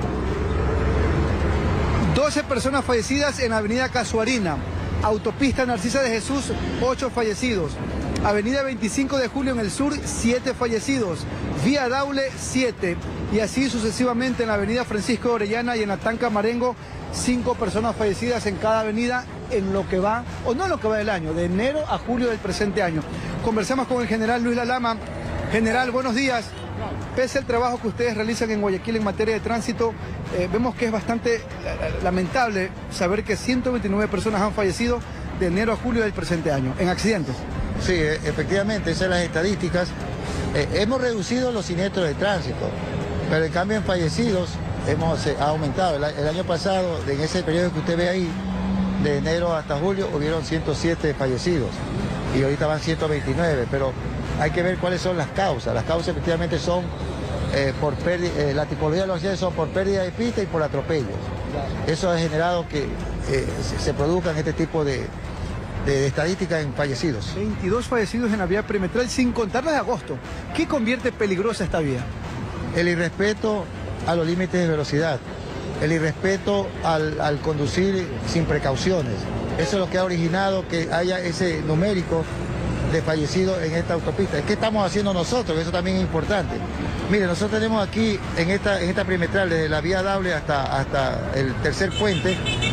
12 personas fallecidas en avenida Casuarina. Autopista Narcisa de Jesús, 8 fallecidos. Avenida 25 de Julio en el sur, 7 fallecidos. Vía Daule, 7. Y así sucesivamente en la avenida Francisco de Orellana y en Atanca Marengo, 5 personas fallecidas en cada avenida en lo que va, o no en lo que va del año, de enero a julio del presente año. Conversamos con el general Luis Lalama. General, buenos días. Pese al trabajo que ustedes realizan en Guayaquil en materia de tránsito, vemos que es bastante lamentable saber que 129 personas han fallecido de enero a julio del presente año en accidentes. Sí, efectivamente, esas son las estadísticas. Hemos reducido los siniestros de tránsito, pero en cambio en fallecidos ha aumentado. El año pasado, en ese periodo que usted ve ahí, de enero hasta julio, hubieron 107 fallecidos y ahorita van 129, pero hay que ver cuáles son las causas. Las causas efectivamente son por pérdida, la tipología de los accidentes son por pérdida de pista y por atropellos. Eso ha generado que se produzcan este tipo de estadísticas en fallecidos. 22 fallecidos en la vía perimetral sin contar las de agosto. ¿Qué convierte peligrosa esta vía? El irrespeto a los límites de velocidad, el irrespeto al conducir sin precauciones. Eso es lo que ha originado que haya ese numérico de fallecidos en esta autopista. ¿Qué estamos haciendo nosotros? Eso también es importante. Mire, nosotros tenemos aquí en esta perimetral, desde la vía Dable hasta el tercer puente,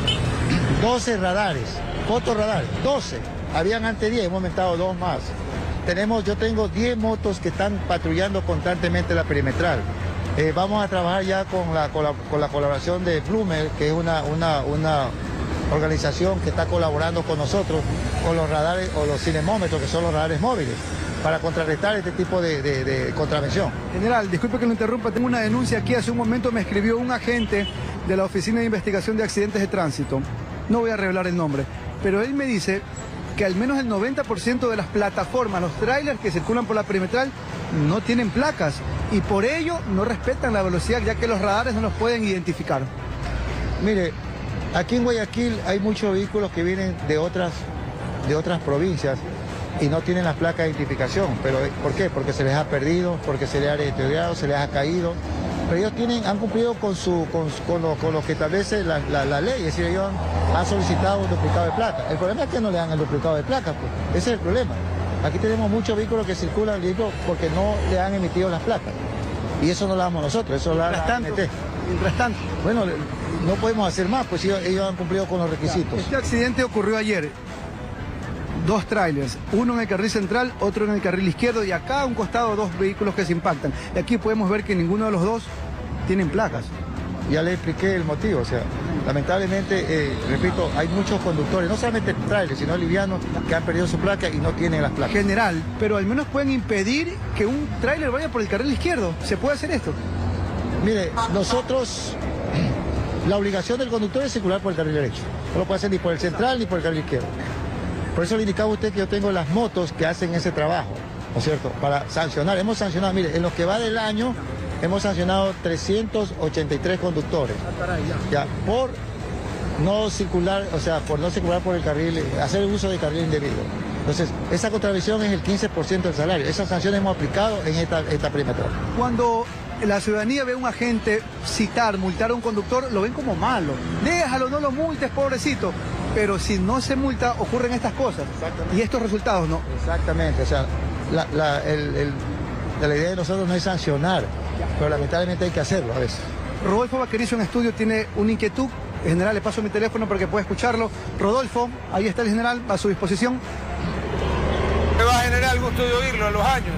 12 radares, fotorradares, 12. Habían antes 10, hemos aumentado 2 más. Yo tengo 10 motos que están patrullando constantemente la perimetral. Vamos a trabajar ya con la colaboración de Bloomer, que es una organización que está colaborando con nosotros, con los radares o los cinemómetros, que son los radares móviles, para contrarrestar este tipo de contravención. General, disculpe que lo interrumpa, tengo una denuncia aquí. Hace un momento me escribió un agente de la Oficina de Investigación de Accidentes de Tránsito. No voy a revelar el nombre, pero él me dice que al menos el 90% de las plataformas, los trailers que circulan por la perimetral, no tienen placas y por ello no respetan la velocidad, ya que los radares no los pueden identificar. Mire, aquí en Guayaquil hay muchos vehículos que vienen de otras provincias y no tienen las placas de identificación. Pero ¿por qué? Porque se les ha perdido, porque se les ha deteriorado, se les ha caído. Pero ellos han cumplido con lo que establece la ley, es decir, ellos han solicitado un duplicado de placa. El problema es que no le dan el duplicado de placa, pues. Ese es el problema. Aquí tenemos muchos vehículos que circulan porque no le han emitido las placas. Y eso no lo damos nosotros, eso lo da la ANT. Mientras tanto, bueno, no podemos hacer más, pues ellos han cumplido con los requisitos. Este accidente ocurrió ayer. 2 trailers, uno en el carril central, otro en el carril izquierdo, y acá a un costado 2 vehículos que se impactan. Y aquí podemos ver que ninguno de los 2 tienen placas. Ya le expliqué el motivo, o sea, lamentablemente, repito, hay muchos conductores, no solamente trailers, sino livianos, que han perdido su placa y no tienen las placas. General, pero al menos pueden impedir que un trailer vaya por el carril izquierdo. ¿Se puede hacer esto? Mire, nosotros, la obligación del conductor es circular por el carril derecho. No lo puede hacer ni por el central ni por el carril izquierdo. Por eso le indicaba a usted que yo tengo las motos que hacen ese trabajo, ¿no es cierto? Para sancionar. Hemos sancionado, mire, en lo que va del año, hemos sancionado 383 conductores. Ya, por no circular, o sea, por no circular por el carril, hacer uso del carril indebido. Entonces, esa contravención es el 15% del salario. Esas sanciones hemos aplicado en esta perimetral. Cuando la ciudadanía ve a un agente multar a un conductor, lo ven como malo. Déjalo, no lo multes, pobrecito. Pero si no se multa, ocurren estas cosas. Y estos resultados, ¿no? Exactamente. O sea, la idea de nosotros no es sancionar, pero lamentablemente hay que hacerlo a veces. Rodolfo Vaquerizo en estudio tiene una inquietud. General, le paso mi teléfono para que pueda escucharlo. Rodolfo, ahí está el general, a su disposición. Me va a generar gusto de oírlo a los años.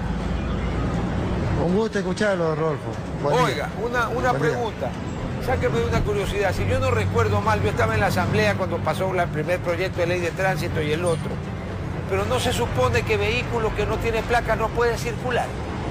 Un gusto escucharlo, Rodolfo. Oiga, una pregunta. Sáqueme de una curiosidad. Si yo no recuerdo mal, yo estaba en la asamblea cuando pasó el primer proyecto de ley de tránsito y el otro. Pero no se supone que vehículo que no tiene placa no puede circular.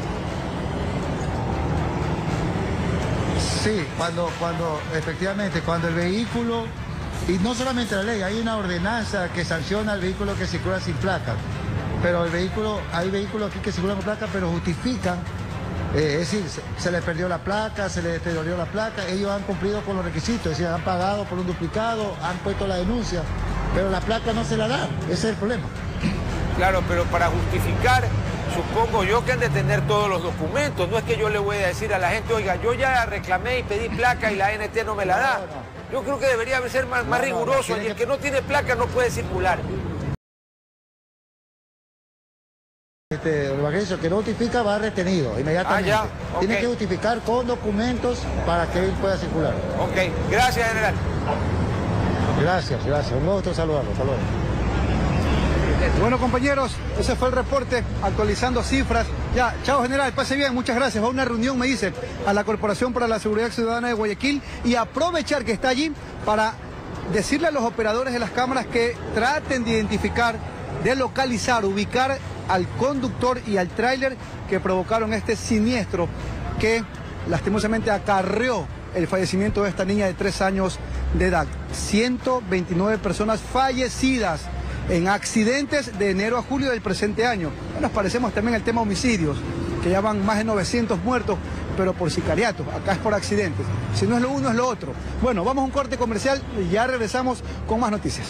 Sí, efectivamente, cuando el vehículo, y no solamente la ley, hay una ordenanza que sanciona al vehículo que circula sin placa. Pero hay vehículos aquí que circulan con placa, pero justifican. Es decir, se les perdió la placa, se les deterioró la placa, ellos han cumplido con los requisitos, es decir, han pagado por un duplicado, han puesto la denuncia, pero la placa no se la dan, ese es el problema. Claro, pero para justificar, supongo yo que han de tener todos los documentos, no es que yo le voy a decir a la gente, oiga, yo ya reclamé y pedí placa y la ANT no me la da. Yo creo que debería ser más riguroso, y el que no tiene placa no puede circular. el que no justifica va retenido inmediatamente. Ah, ya. Okay. Tiene que justificar con documentos para que él pueda circular. Ok, gracias, general. Gracias. Un gusto saludarlo. Bueno, compañeros, ese fue el reporte, actualizando cifras. Ya, chao, general, pase bien, muchas gracias. Va a una reunión, me dice, a la Corporación para la Seguridad Ciudadana de Guayaquil y aprovechar que está allí para decirle a los operadores de las cámaras que traten de identificar, de localizar, ubicar al conductor y al tráiler que provocaron este siniestro que lastimosamente acarreó el fallecimiento de esta niña de 3 años de edad. 129 personas fallecidas en accidentes de enero a julio del presente año. Nos parecemos también al tema homicidios, que ya van más de 900 muertos, pero por sicariatos. Acá es por accidentes. Si no es lo uno, es lo otro. Bueno, vamos a un corte comercial y ya regresamos con más noticias.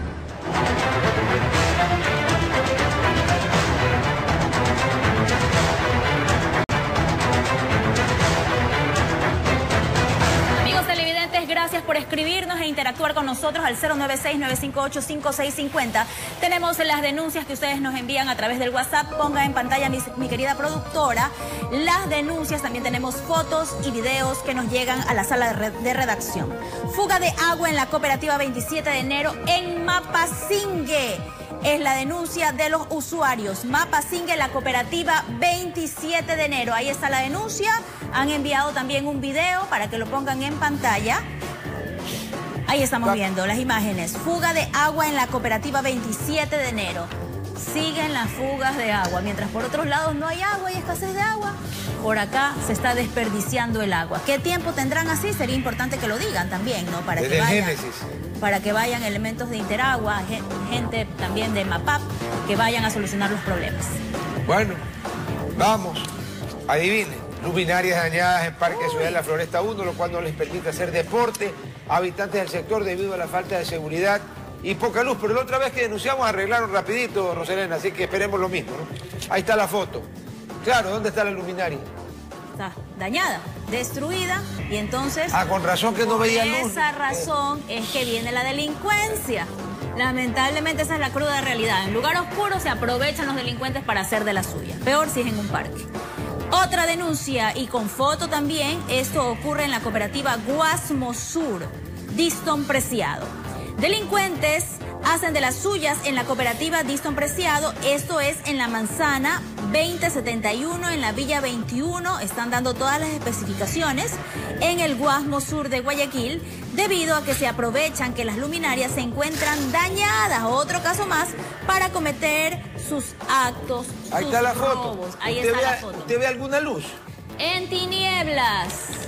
Gracias por escribirnos e interactuar con nosotros al 096-958-5650. Tenemos las denuncias que ustedes nos envían a través del WhatsApp. Ponga en pantalla mi querida productora las denuncias. También tenemos fotos y videos que nos llegan a la sala de redacción. Fuga de agua en la cooperativa 27 de enero en Mapasingue. Es la denuncia de los usuarios. Mapasingue, la cooperativa 27 de enero. Ahí está la denuncia. Han enviado también un video para que lo pongan en pantalla. Ahí estamos viendo las imágenes. Fuga de agua en la cooperativa 27 de enero. Siguen las fugas de agua. Mientras por otros lados no hay agua y escasez de agua, por acá se está desperdiciando el agua. ¿Qué tiempo tendrán así? Sería importante que lo digan también, ¿no? Para que vayan elementos de Interagua, gente también de MAPAP, que vayan a solucionar los problemas. Bueno, vamos, adivinen. Luminarias dañadas en Parque Ciudad de la Floresta 1, lo cual no les permite hacer deporte a habitantes del sector debido a la falta de seguridad y poca luz. Pero la otra vez que denunciamos arreglaron rapidito, Roselena, así que esperemos lo mismo, ¿no? Ahí está la foto. Claro, ¿dónde está la luminaria? Está dañada, destruida, y entonces... con razón que no veía luz. Por esa razón es que viene la delincuencia. Lamentablemente esa es la cruda realidad. En lugar oscuro se aprovechan los delincuentes para hacer de la suya. Peor si es en un parque. Otra denuncia, y con foto también, esto ocurre en la cooperativa Guasmo Sur, Diston Preciado. Delincuentes hacen de las suyas en la cooperativa Diston Preciado, esto es en la manzana 2071, en la Villa 21, están dando todas las especificaciones, en el Guasmo Sur de Guayaquil, debido a que se aprovechan que las luminarias se encuentran dañadas, otro caso más, para cometer sus actos, ahí sus está la robos. Foto. Ahí está la foto. ¿Usted ve alguna luz? En tinieblas.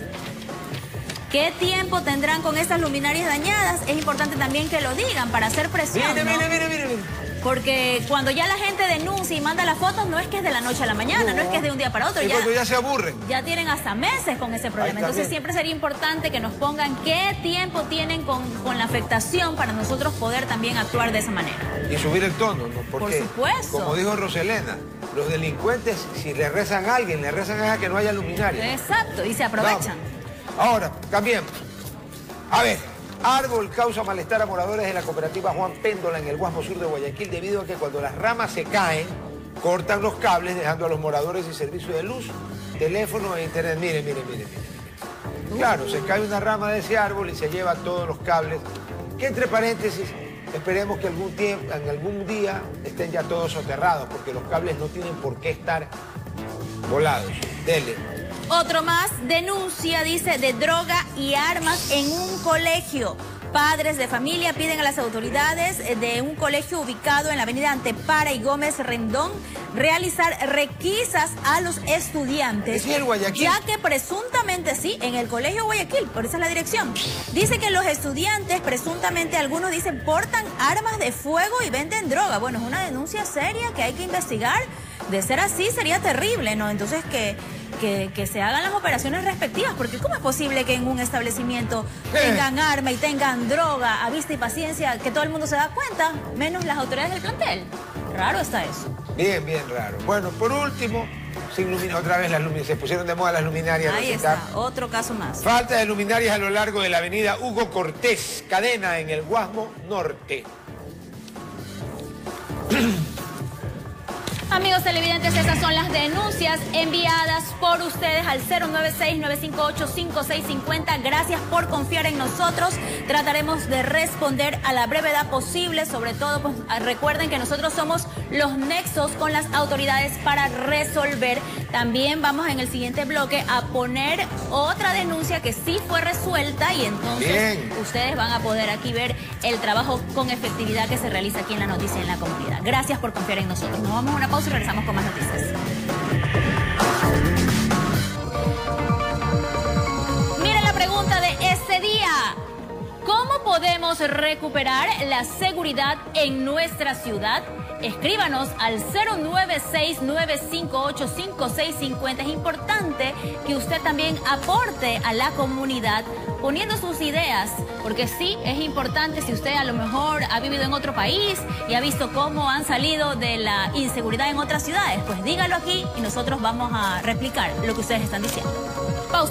¿Qué tiempo tendrán con estas luminarias dañadas? Es importante también que lo digan para hacer presión, ¿no? Mire. Porque cuando ya la gente denuncia y manda las fotos, no es que es de la noche a la mañana, no es que es de un día para otro. Ya se aburren. Ya tienen hasta meses con ese problema. Entonces siempre sería importante que nos pongan qué tiempo tienen con la afectación para nosotros poder también actuar de esa manera. Y subir el tono, ¿no? Porque, por supuesto. Como dijo Roselena, los delincuentes, si le rezan a alguien, le rezan a que no haya luminaria. Exacto, y se aprovechan. Vamos. Ahora, cambiemos. A ver, árbol causa malestar a moradores de la cooperativa Juan Péndola en el Guasmo Sur de Guayaquil debido a que cuando las ramas se caen, cortan los cables dejando a los moradores sin servicio de luz, teléfono e internet. Mire. Claro, se cae una rama de ese árbol y se lleva todos los cables, que entre paréntesis, esperemos que en algún día estén ya todos soterrados, porque los cables no tienen por qué estar volados. Dele. Otro más, denuncia, dice, de droga y armas en un colegio. Padres de familia piden a las autoridades de un colegio ubicado en la avenida Antepara y Gómez Rendón realizar requisas a los estudiantes. ¿Es el Guayaquil? Ya que presuntamente, sí, en el colegio Guayaquil, por esa es la dirección. Dice que los estudiantes, presuntamente algunos dicen, portan armas de fuego y venden droga. Bueno, es una denuncia seria que hay que investigar. De ser así, sería terrible, ¿no? Entonces que se hagan las operaciones respectivas, porque ¿cómo es posible que en un establecimiento tengan arma y tengan droga a vista y paciencia, que todo el mundo se da cuenta, menos las autoridades del plantel? Raro está eso. Bien raro. Bueno, por último, otra vez se pusieron de moda las luminarias. Ahí está, otro caso más. Falta de luminarias a lo largo de la avenida Hugo Cortés, Cadena, en el Guasmo Norte. Amigos televidentes, esas son las denuncias enviadas por ustedes al 096-958-5650. Gracias por confiar en nosotros. Trataremos de responder a la brevedad posible. Sobre todo, pues, recuerden que nosotros somos los nexos con las autoridades para resolver. También vamos en el siguiente bloque a poner otra denuncia que sí fue resuelta y entonces ustedes van a poder aquí ver el trabajo con efectividad que se realiza aquí en La Noticia en la Comunidad. Gracias por confiar en nosotros. Nos vamos a una pausa y regresamos con más noticias. Miren la pregunta de este día. ¿Cómo podemos recuperar la seguridad en nuestra ciudad? Escríbanos al 096-958-5650. Es importante que usted también aporte a la comunidad poniendo sus ideas, porque sí, es importante. Si usted a lo mejor ha vivido en otro país y ha visto cómo han salido de la inseguridad en otras ciudades, pues dígalo aquí y nosotros vamos a replicar lo que ustedes están diciendo. Pausa.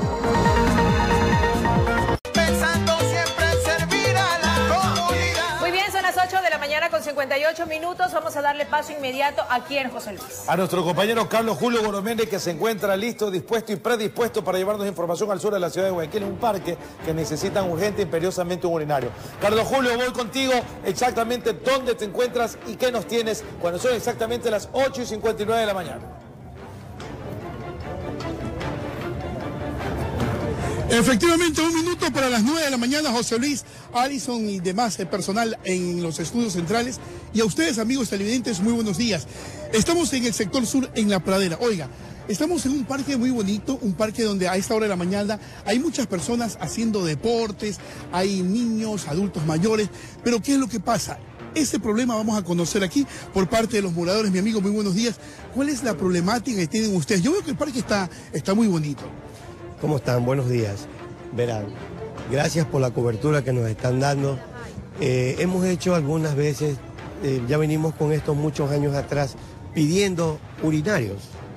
Pensando siempre en servir a la comunidad. Muy bien, son las 8 de la mañana con 58 minutos. Vamos a darle paso inmediato aquí en José Luis. A nuestro compañero Carlos Julio Goroméndez, que se encuentra listo, dispuesto y predispuesto para llevarnos información al sur de la ciudad de Guayaquil, en un parque que necesitan urgente e imperiosamente un urinario. Carlos Julio, voy contigo exactamente dónde te encuentras y qué nos tienes cuando son exactamente las 8:59 de la mañana. Efectivamente, 1 minuto para las 9 de la mañana, José Luis, Alison y demás personal en los estudios centrales. Y a ustedes, amigos televidentes, muy buenos días. Estamos en el sector sur, en La Pradera. Oiga, estamos en un parque muy bonito, un parque donde a esta hora de la mañana hay muchas personas haciendo deportes, hay niños, adultos mayores. Pero ¿qué es lo que pasa? Ese problema vamos a conocer aquí por parte de los moradores. Mi amigo, muy buenos días. ¿Cuál es la problemática que tienen ustedes? Yo veo que el parque está muy bonito. ¿Cómo están? Buenos días. Verán, gracias por la cobertura que nos están dando. Hemos hecho algunas veces, ya venimos con esto muchos años atrás, pidiendo urinarios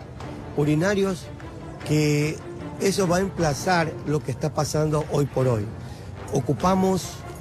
que eso va a emplazar lo que está pasando hoy por hoy. Ocupamos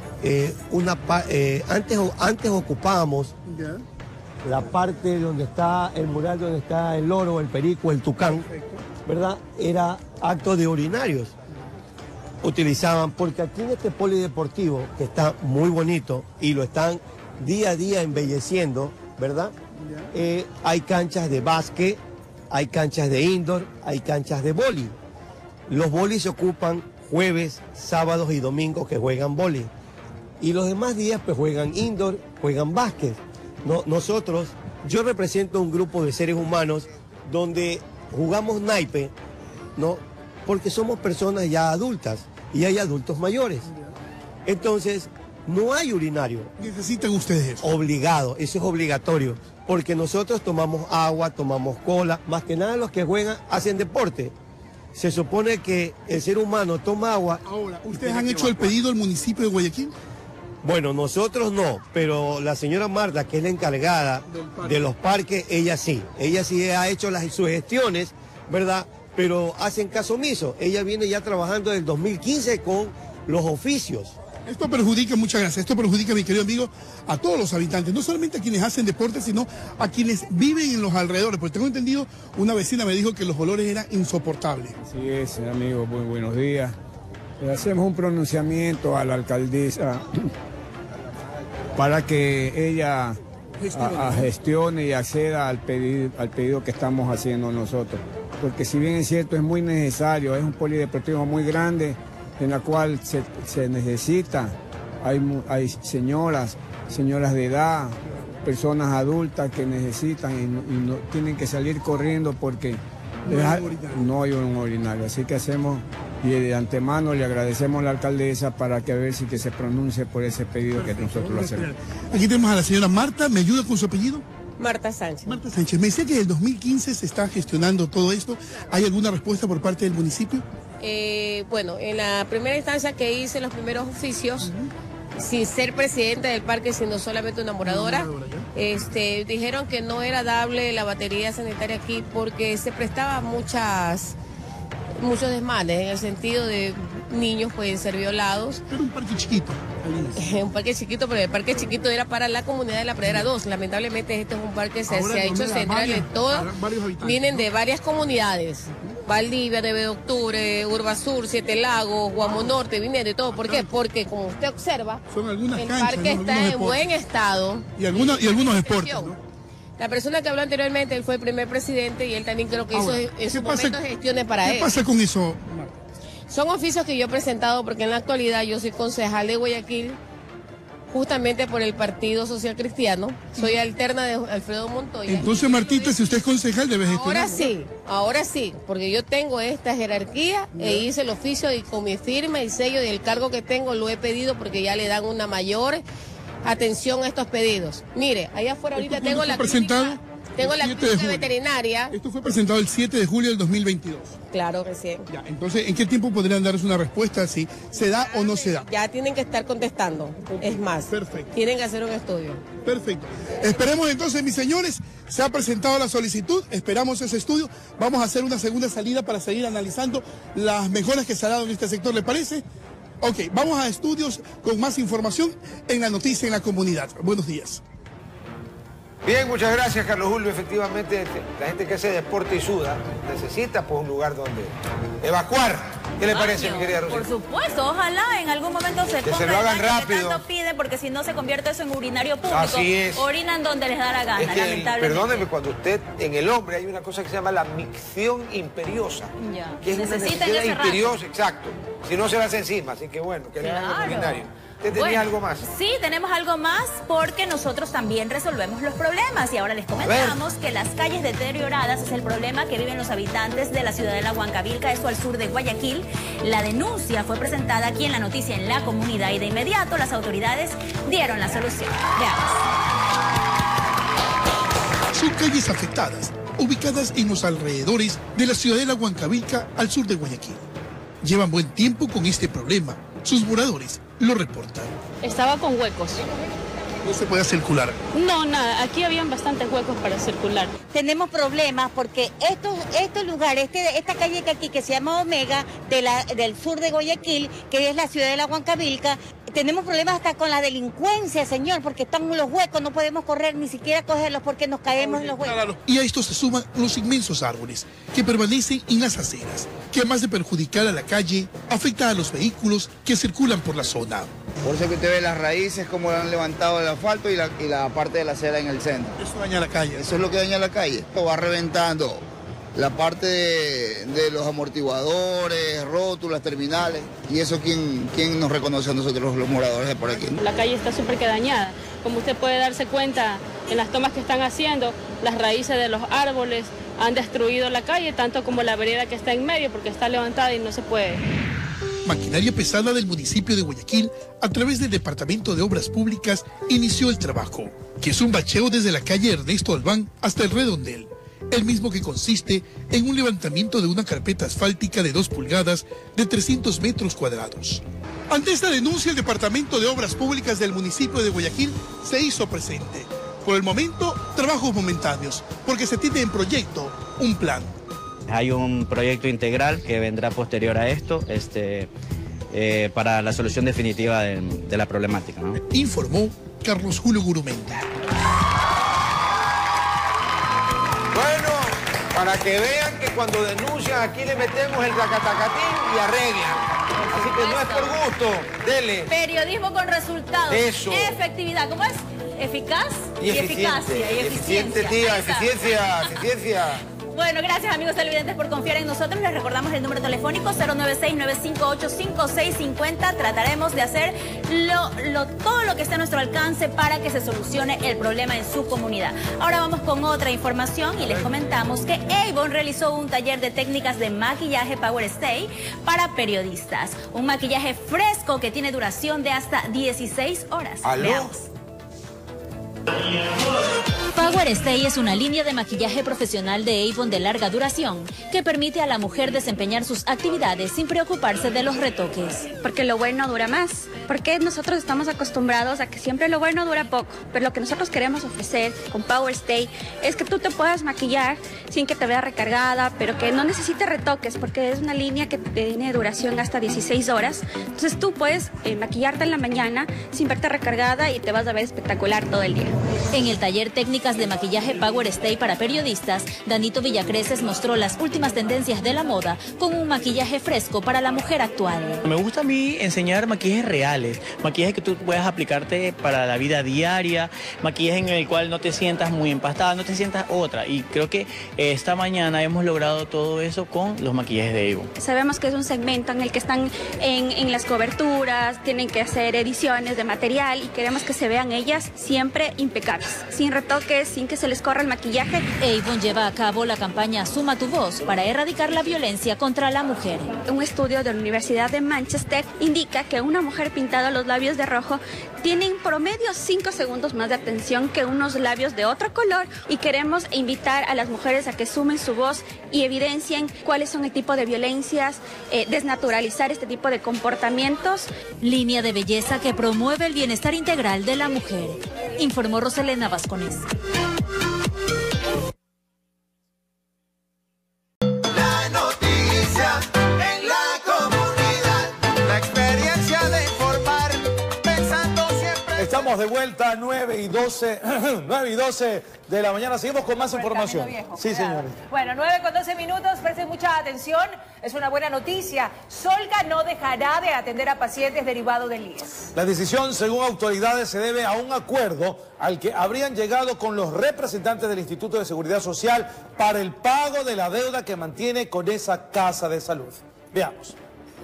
antes ocupábamos la parte donde está el mural, donde está el loro, el perico, el tucán, ¿verdad? Era acto de urinarios. Utilizaban, porque aquí en este polideportivo, que está muy bonito y lo están día a día embelleciendo, ¿verdad? Hay canchas de básquet, hay canchas de indoor, hay canchas de boli. Los bolis se ocupan jueves, sábados y domingos que juegan boli. Y los demás días pues juegan indoor, juegan básquet. Yo represento un grupo de seres humanos donde jugamos naipe, ¿no? Porque somos personas ya adultas y hay adultos mayores. Entonces, no hay urinario. ¿Necesitan ustedes eso? Obligado, eso es obligatorio. Porque nosotros tomamos agua, tomamos cola, más que nada los que juegan hacen deporte. Se supone que el ser humano toma agua. Ahora, ¿ustedes han hecho el pedido al municipio de Guayaquil? Bueno, nosotros no, pero la señora Marta, que es la encargada de los parques, ella sí ha hecho las sugestiones, ¿verdad? Pero hacen caso omiso. Ella viene ya trabajando desde el 2015 con los oficios. Esto perjudica, muchas gracias, esto perjudica, mi querido amigo, a todos los habitantes, no solamente a quienes hacen deporte, sino a quienes viven en los alrededores. Porque tengo entendido, una vecina me dijo que los olores eran insoportables. Así es, amigo, muy buenos días. Le hacemos un pronunciamiento a la alcaldesa para que ella gestione y acceda al pedido que estamos haciendo nosotros. Porque si bien es cierto, es muy necesario, es un polideportivo muy grande en la cual se necesita, hay señoras de edad, personas adultas que necesitan y no, tienen que salir corriendo porque no hay un urinario. Así que hacemos, y de antemano le agradecemos a la alcaldesa para que a ver si que se pronuncie por ese pedido. Perfecto, que nosotros lo hacemos. Aquí tenemos a la señora Marta, ¿me ayuda con su apellido? Marta Sánchez. Marta Sánchez, me decía que en el 2015 se está gestionando todo esto. ¿Hay alguna respuesta por parte del municipio? Bueno, en la primera instancia que hice los primeros oficios, sin ser presidenta del parque, sino solamente una moradora, dijeron que no era dable la batería sanitaria aquí porque se prestaba muchos desmanes, en el sentido de niños pueden ser violados. Pero un parque chiquito. Un parque chiquito, pero el parque chiquito era para la comunidad de La Pradera 2. Lamentablemente este es un parque que se ha hecho central en todo. Vienen de varias comunidades. Valdivia, 9 de Octubre, Urbasur, Siete Lagos, Guamo Norte, viene de todo. ¿Por qué? Porque como usted observa, el parque está en buen estado. Y algunos deportes, ¿no? La persona que habló anteriormente, él fue el primer presidente y él también creo que hizo en su momento gestiones para él. ¿Qué pasa con eso? Son oficios que yo he presentado porque en la actualidad yo soy concejal de Guayaquil, justamente por el Partido Social Cristiano. Soy alterna de Alfredo Montoya. Entonces, Martita, si usted es concejal, debe gestionar. Ahora sí, porque yo tengo esta jerarquía e hice el oficio y con mi firma y sello y el cargo que tengo lo he pedido porque ya le dan una mayor atención a estos pedidos. Mire, allá afuera ahorita tengo la clínica veterinaria. Esto fue presentado el 7 de julio del 2022. Claro, recién. Ya, entonces, ¿en qué tiempo podrían darnos una respuesta si se da o no se da? Ya tienen que estar contestando. Es más, tienen que hacer un estudio. Perfecto. Esperemos entonces, mis señores, se ha presentado la solicitud, esperamos ese estudio. Vamos a hacer una segunda salida para seguir analizando las mejoras que se han dado en este sector, ¿le parece? Ok, vamos a estudios con más información en la noticia en la comunidad. Buenos días. Bien, muchas gracias, Carlos Julio. Efectivamente, la gente que hace deporte y suda necesita pues, un lugar donde evacuar. ¿Qué le parece, mi querida Rosita? Por supuesto, ojalá en algún momento se ponga se lo hagan rápido. Que tanto piden, porque si no se convierte eso en urinario público. Así es. Orinan donde les da la gana, lamentablemente. Perdóneme, cuando usted, en el hombre hay una cosa que se llama la micción imperiosa. Ya. Que es una necesidad imperiosa, exacto. Si no se la hace encima, así que bueno, que le hagan el urinario. ¿Usted tenía algo más? Sí, tenemos algo más porque nosotros también resolvemos los problemas y ahora les comentamos que las calles deterioradas es el problema que viven los habitantes de la ciudad de La Huancavilca, esto al sur de Guayaquil. La denuncia fue presentada aquí en la noticia en la comunidad y de inmediato las autoridades dieron la solución. Veamos. Son calles afectadas, ubicadas en los alrededores de la ciudad de La Huancavilca al sur de Guayaquil. Llevan buen tiempo con este problema. Sus moradores lo reportan. Estaba con huecos. ¿No se puede circular? No, nada. Aquí habían bastantes huecos para circular. Tenemos problemas porque estos lugares, esta calle que aquí que se llama Omega, del sur de Guayaquil, que es la ciudad de La Huancavilca, tenemos problemas hasta con la delincuencia, señor, porque están los huecos, no podemos correr, ni siquiera cogerlos porque nos caemos en los huecos. Y a esto se suman los inmensos árboles que permanecen en las aceras, que además de perjudicar a la calle, afecta a los vehículos que circulan por la zona. Por eso que usted ve las raíces, como han levantado el asfalto y la parte de la acera en el centro. Eso daña la calle. Eso es lo que daña la calle. Va reventando la parte de los amortiguadores, rótulas, terminales. Y eso, ¿quién nos reconoce a nosotros los moradores de por aquí? La calle está súper que dañada. Como usted puede darse cuenta en las tomas que están haciendo, las raíces de los árboles han destruido la calle, tanto como la vereda que está en medio, porque está levantada y no se puede. Maquinaria pesada del municipio de Guayaquil, a través del Departamento de Obras Públicas, inició el trabajo, que es un bacheo desde la calle Ernesto Albán hasta el Redondel, el mismo que consiste en un levantamiento de una carpeta asfáltica de 2 pulgadas de 300 metros cuadrados. Ante esta denuncia, el Departamento de Obras Públicas del municipio de Guayaquil se hizo presente. Por el momento, trabajos momentáneos, porque se tiene en proyecto un plan. Hay un proyecto integral que vendrá posterior a esto para la solución definitiva de la problemática, ¿no? Informó Carlos Julio Gurumenda. Bueno, para que vean que cuando denuncian aquí le metemos el racatacatín y arreglan. Así que no es por gusto, dele. Periodismo con resultados. Eso. Efectividad, ¿cómo es? Eficaz y eficacia. Y eficiente, tía, eficiencia. Bueno, gracias amigos televidentes por confiar en nosotros. Les recordamos el número telefónico 096-958-5650. Trataremos de hacer todo lo que esté a nuestro alcance para que se solucione el problema en su comunidad. Ahora vamos con otra información y les comentamos que Avon realizó un taller de técnicas de maquillaje Power Stay para periodistas. Un maquillaje fresco que tiene duración de hasta 16 horas. ¿Aló? Veamos. Power Stay es una línea de maquillaje profesional de Avon de larga duración que permite a la mujer desempeñar sus actividades sin preocuparse de los retoques. Porque lo bueno dura más. Porque nosotros estamos acostumbrados a que siempre lo bueno dura poco. Pero lo que nosotros queremos ofrecer con Power Stay es que tú te puedas maquillar sin que te veas recargada, pero que no necesites retoques, porque es una línea que tiene duración hasta 16 horas. Entonces tú puedes maquillarte en la mañana sin verte recargada y te vas a ver espectacular todo el día. En el taller Técnicas de Maquillaje Power Stay para periodistas, Danito Villacreces mostró las últimas tendencias de la moda con un maquillaje fresco para la mujer actual. Me gusta a mí enseñar maquillajes reales, maquillaje que tú puedas aplicarte para la vida diaria, maquillaje en el cual no te sientas muy empastada, no te sientas otra. Y creo que esta mañana hemos logrado todo eso con los maquillajes de Avon. Sabemos que es un segmento en el que están en las coberturas, tienen que hacer ediciones de material y queremos que se vean ellas siempre impecables, sin retoques, sin que se les corra el maquillaje. Avon lleva a cabo la campaña Suma tu voz para erradicar la violencia contra la mujer. Un estudio de la Universidad de Manchester indica que una mujer pintada los labios de rojo tiene en promedio 5 segundos más de atención que unos labios de otro color, y queremos invitar a las mujeres a que sumen su voz y evidencien cuáles son el tipo de violencias, desnaturalizar este tipo de comportamientos. Línea de belleza que promueve el bienestar integral de la mujer, informó Roselena Vasconés. La noticia en la comunidad, la experiencia de informar, pensando siempre. Estamos de vuelta, 9 y 12 de la mañana. Seguimos con más información. Sí, señores. Bueno, 9:12 minutos, presten mucha atención. Es una buena noticia. Solca no dejará de atender a pacientes derivados del IES. La decisión, según autoridades, se debe a un acuerdo al que habrían llegado con los representantes del Instituto de Seguridad Social para el pago de la deuda que mantiene con esa casa de salud. Veamos.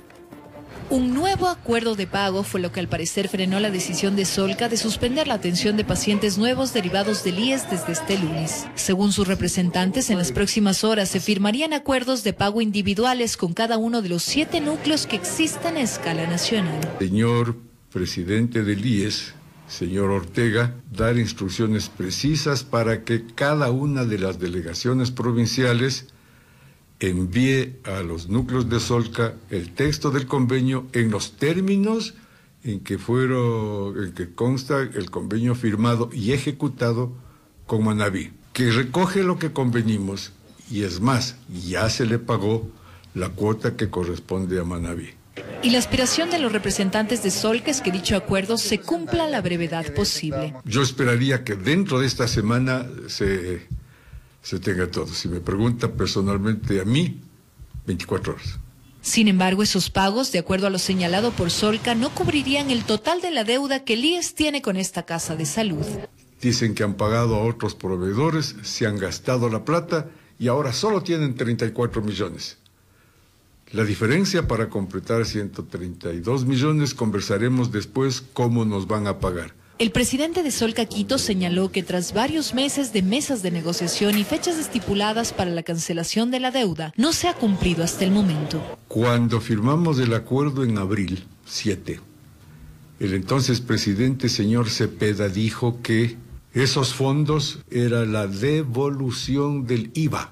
Un nuevo acuerdo de pago fue lo que al parecer frenó la decisión de Solca de suspender la atención de pacientes nuevos derivados del IES desde este lunes. Según sus representantes, en las próximas horas se firmarían acuerdos de pago individuales con cada uno de los 7 núcleos que existen a escala nacional. Señor presidente del IES, señor Ortega, dar instrucciones precisas para que cada una de las delegaciones provinciales envíe a los núcleos de Solca el texto del convenio en los términos en que consta el convenio firmado y ejecutado con Manaví, que recoge lo que convenimos, y es más, ya se le pagó la cuota que corresponde a Manaví. Y la aspiración de los representantes de Solca es que dicho acuerdo se cumpla a la brevedad posible. Yo esperaría que dentro de esta semana se tenga todo. Si me pregunta personalmente a mí, 24 horas. Sin embargo, esos pagos, de acuerdo a lo señalado por Solca, no cubrirían el total de la deuda que el IES tiene con esta casa de salud. Dicen que han pagado a otros proveedores, se han gastado la plata y ahora solo tienen 34 millones. La diferencia para completar 132 millones, conversaremos después cómo nos van a pagar. El presidente de Solca Quito señaló que tras varios meses de mesas de negociación y fechas estipuladas para la cancelación de la deuda, no se ha cumplido hasta el momento. Cuando firmamos el acuerdo en abril 7, el entonces presidente, señor Cepeda, dijo que esos fondos era la devolución del IVA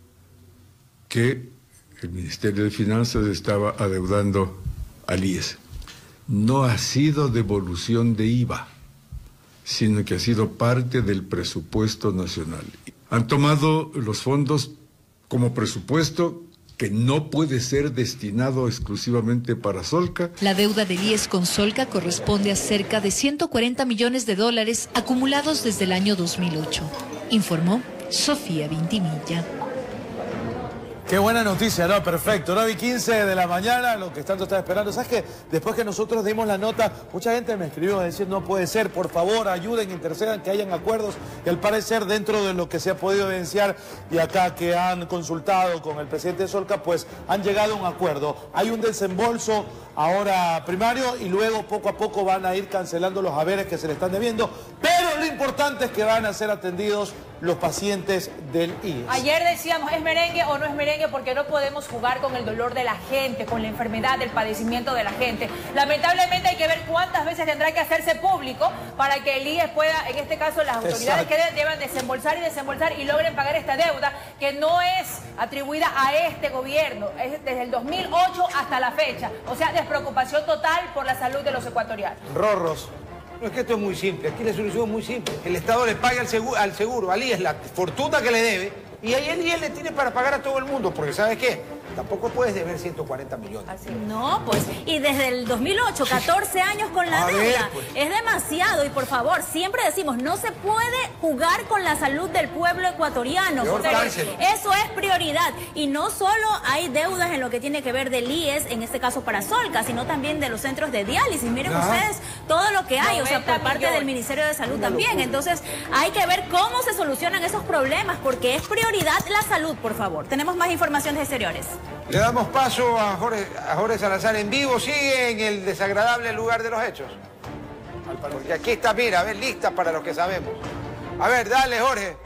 que el Ministerio de Finanzas estaba adeudando al IES. No ha sido devolución de IVA, sino que ha sido parte del presupuesto nacional. Han tomado los fondos como presupuesto que no puede ser destinado exclusivamente para Solca. La deuda del IES con Solca corresponde a cerca de $140 millones acumulados desde el año 2008, informó Sofía Vintimilla. Qué buena noticia, ¿no? Perfecto. 9:15 de la mañana, lo que tanto está esperando. ¿Sabes qué? Después que nosotros dimos la nota, mucha gente me escribió a decir, no puede ser, por favor, ayuden, intercedan, que hayan acuerdos. Y al parecer, dentro de lo que se ha podido evidenciar, y acá que han consultado con el presidente de Solca, pues han llegado a un acuerdo. Hay un desembolso ahora primario y luego poco a poco van a ir cancelando los haberes que se le están debiendo. Pero importante es que van a ser atendidos los pacientes del IES. Ayer decíamos, ¿es merengue o no es merengue? Porque no podemos jugar con el dolor de la gente, con la enfermedad, el padecimiento de la gente. Lamentablemente hay que ver cuántas veces tendrá que hacerse público para que el IES pueda, en este caso las autoridades que deban desembolsar y logren pagar esta deuda que no es atribuida a este gobierno, es desde el 2008 hasta la fecha. O sea, despreocupación total por la salud de los ecuatorianos. Rorros. No, es que esto es muy simple, aquí la solución es muy simple. El Estado le paga al seguro, al IES, la fortuna que le debe, y ahí el IES le tiene para pagar a todo el mundo, porque ¿sabes qué? Tampoco puedes deber 140 millones. Así es. No, pues, y desde el 2008, 14 años con la deuda, pues. es demasiado. Y por favor, siempre decimos, no se puede jugar con la salud del pueblo ecuatoriano. Eso es prioridad. Y no solo hay deudas en lo que tiene que ver del IES, en este caso para Solca, sino también de los centros de diálisis. Miren ustedes todo lo que hay, o sea, por parte del Ministerio de Salud también. Entonces, hay que ver cómo se solucionan esos problemas, porque es prioridad la salud, por favor. Tenemos más información de exteriores. Le damos paso a Jorge Salazar en vivo. Sigue en el desagradable lugar de los hechos. Porque aquí está, mira, a ver, lista para lo que sabemos. A ver, dale, Jorge.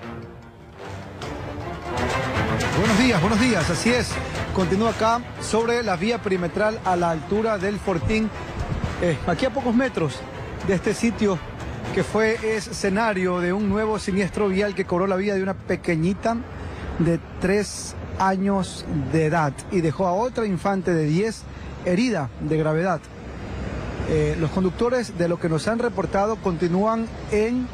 Buenos días, así es. Continúa acá sobre la vía perimetral a la altura del Fortín. Aquí a pocos metros de este sitio que fue escenario de un nuevo siniestro vial que cobró la vida de una pequeñita de 3 años de edad y dejó a otra infante de 10 herida de gravedad. Los conductores, de lo que nos han reportado, continúan en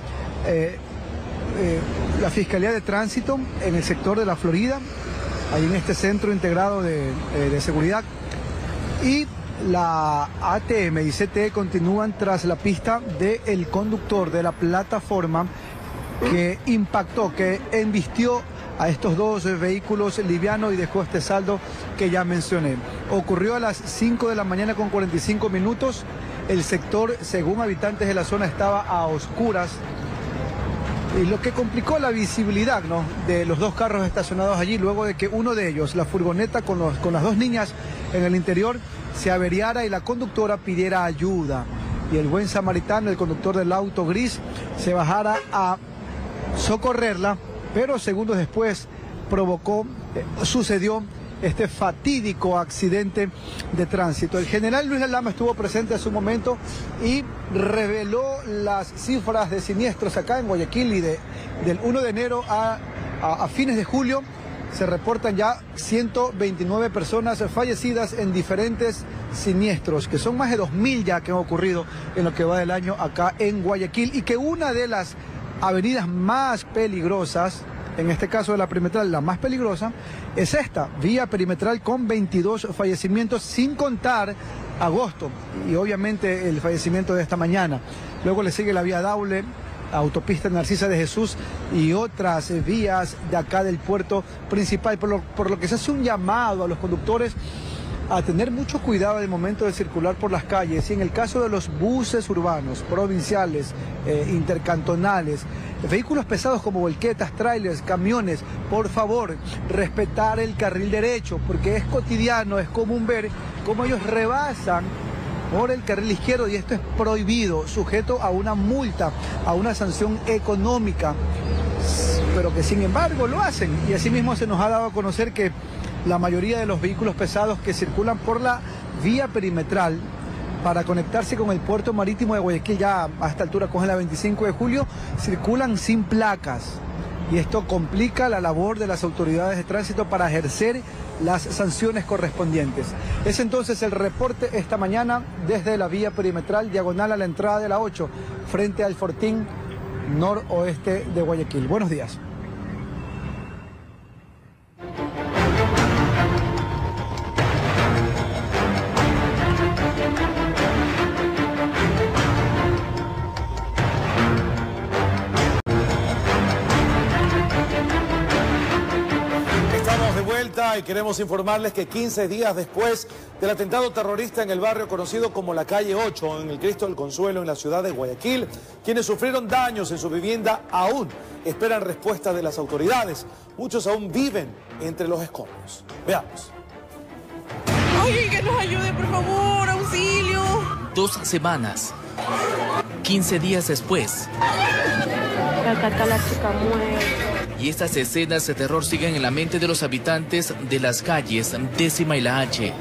la Fiscalía de Tránsito en el sector de la Florida, ahí en este centro integrado de seguridad, y la ATM y CTE continúan tras la pista del conductor de la plataforma que impactó, que embistió a estos dos vehículos livianos y dejó este saldo que ya mencioné. Ocurrió a las 5 de la mañana con 45 minutos. El sector, según habitantes de la zona, estaba a oscuras, y lo que complicó la visibilidad, ¿no?, de los dos carros estacionados allí, luego de que uno de ellos, la furgoneta con las dos niñas en el interior, se averiara y la conductora pidiera ayuda. Y el buen samaritano, el conductor del auto gris, se bajara a socorrerla, pero segundos después sucedió este fatídico accidente de tránsito. El general Luis Lalama estuvo presente en su momento y reveló las cifras de siniestros acá en Guayaquil, y del 1 de enero a fines de julio se reportan ya 129 personas fallecidas en diferentes siniestros, que son más de 2.000 ya que han ocurrido en lo que va del año acá en Guayaquil, y que una de las avenidas más peligrosas, en este caso de la perimetral, la más peligrosa, es esta vía perimetral con 22 fallecimientos, sin contar agosto y obviamente el fallecimiento de esta mañana. Luego le sigue la vía Daule, autopista Narcisa de Jesús y otras vías de acá del puerto principal, por lo que se hace un llamado a los conductores a tener mucho cuidado al momento de circular por las calles, y en el caso de los buses urbanos, provinciales, intercantonales, vehículos pesados como volquetas, trailers, camiones, por favor, respetar el carril derecho, porque es cotidiano, es común ver cómo ellos rebasan por el carril izquierdo, y esto es prohibido, sujeto a una multa, a una sanción económica, pero que sin embargo lo hacen. Y asimismo se nos ha dado a conocer que la mayoría de los vehículos pesados que circulan por la vía perimetral para conectarse con el puerto marítimo de Guayaquil, ya a esta altura cogen la 25 de julio, circulan sin placas. Y esto complica la labor de las autoridades de tránsito para ejercer las sanciones correspondientes. Es entonces el reporte esta mañana desde la vía perimetral, diagonal a la entrada de la 8, frente al Fortín noroeste de Guayaquil. Buenos días. Y queremos informarles que 15 días después del atentado terrorista en el barrio conocido como la calle 8, en el Cristo del Consuelo, en la ciudad de Guayaquil, quienes sufrieron daños en su vivienda aún esperan respuesta de las autoridades. Muchos aún viven entre los escombros. Veamos. ¡Ay, que nos ayude, por favor! ¡Auxilio! 2 semanas. 15 días después. Acá está la chica muerta. Y estas escenas de terror siguen en la mente de los habitantes de las calles Décima y La H.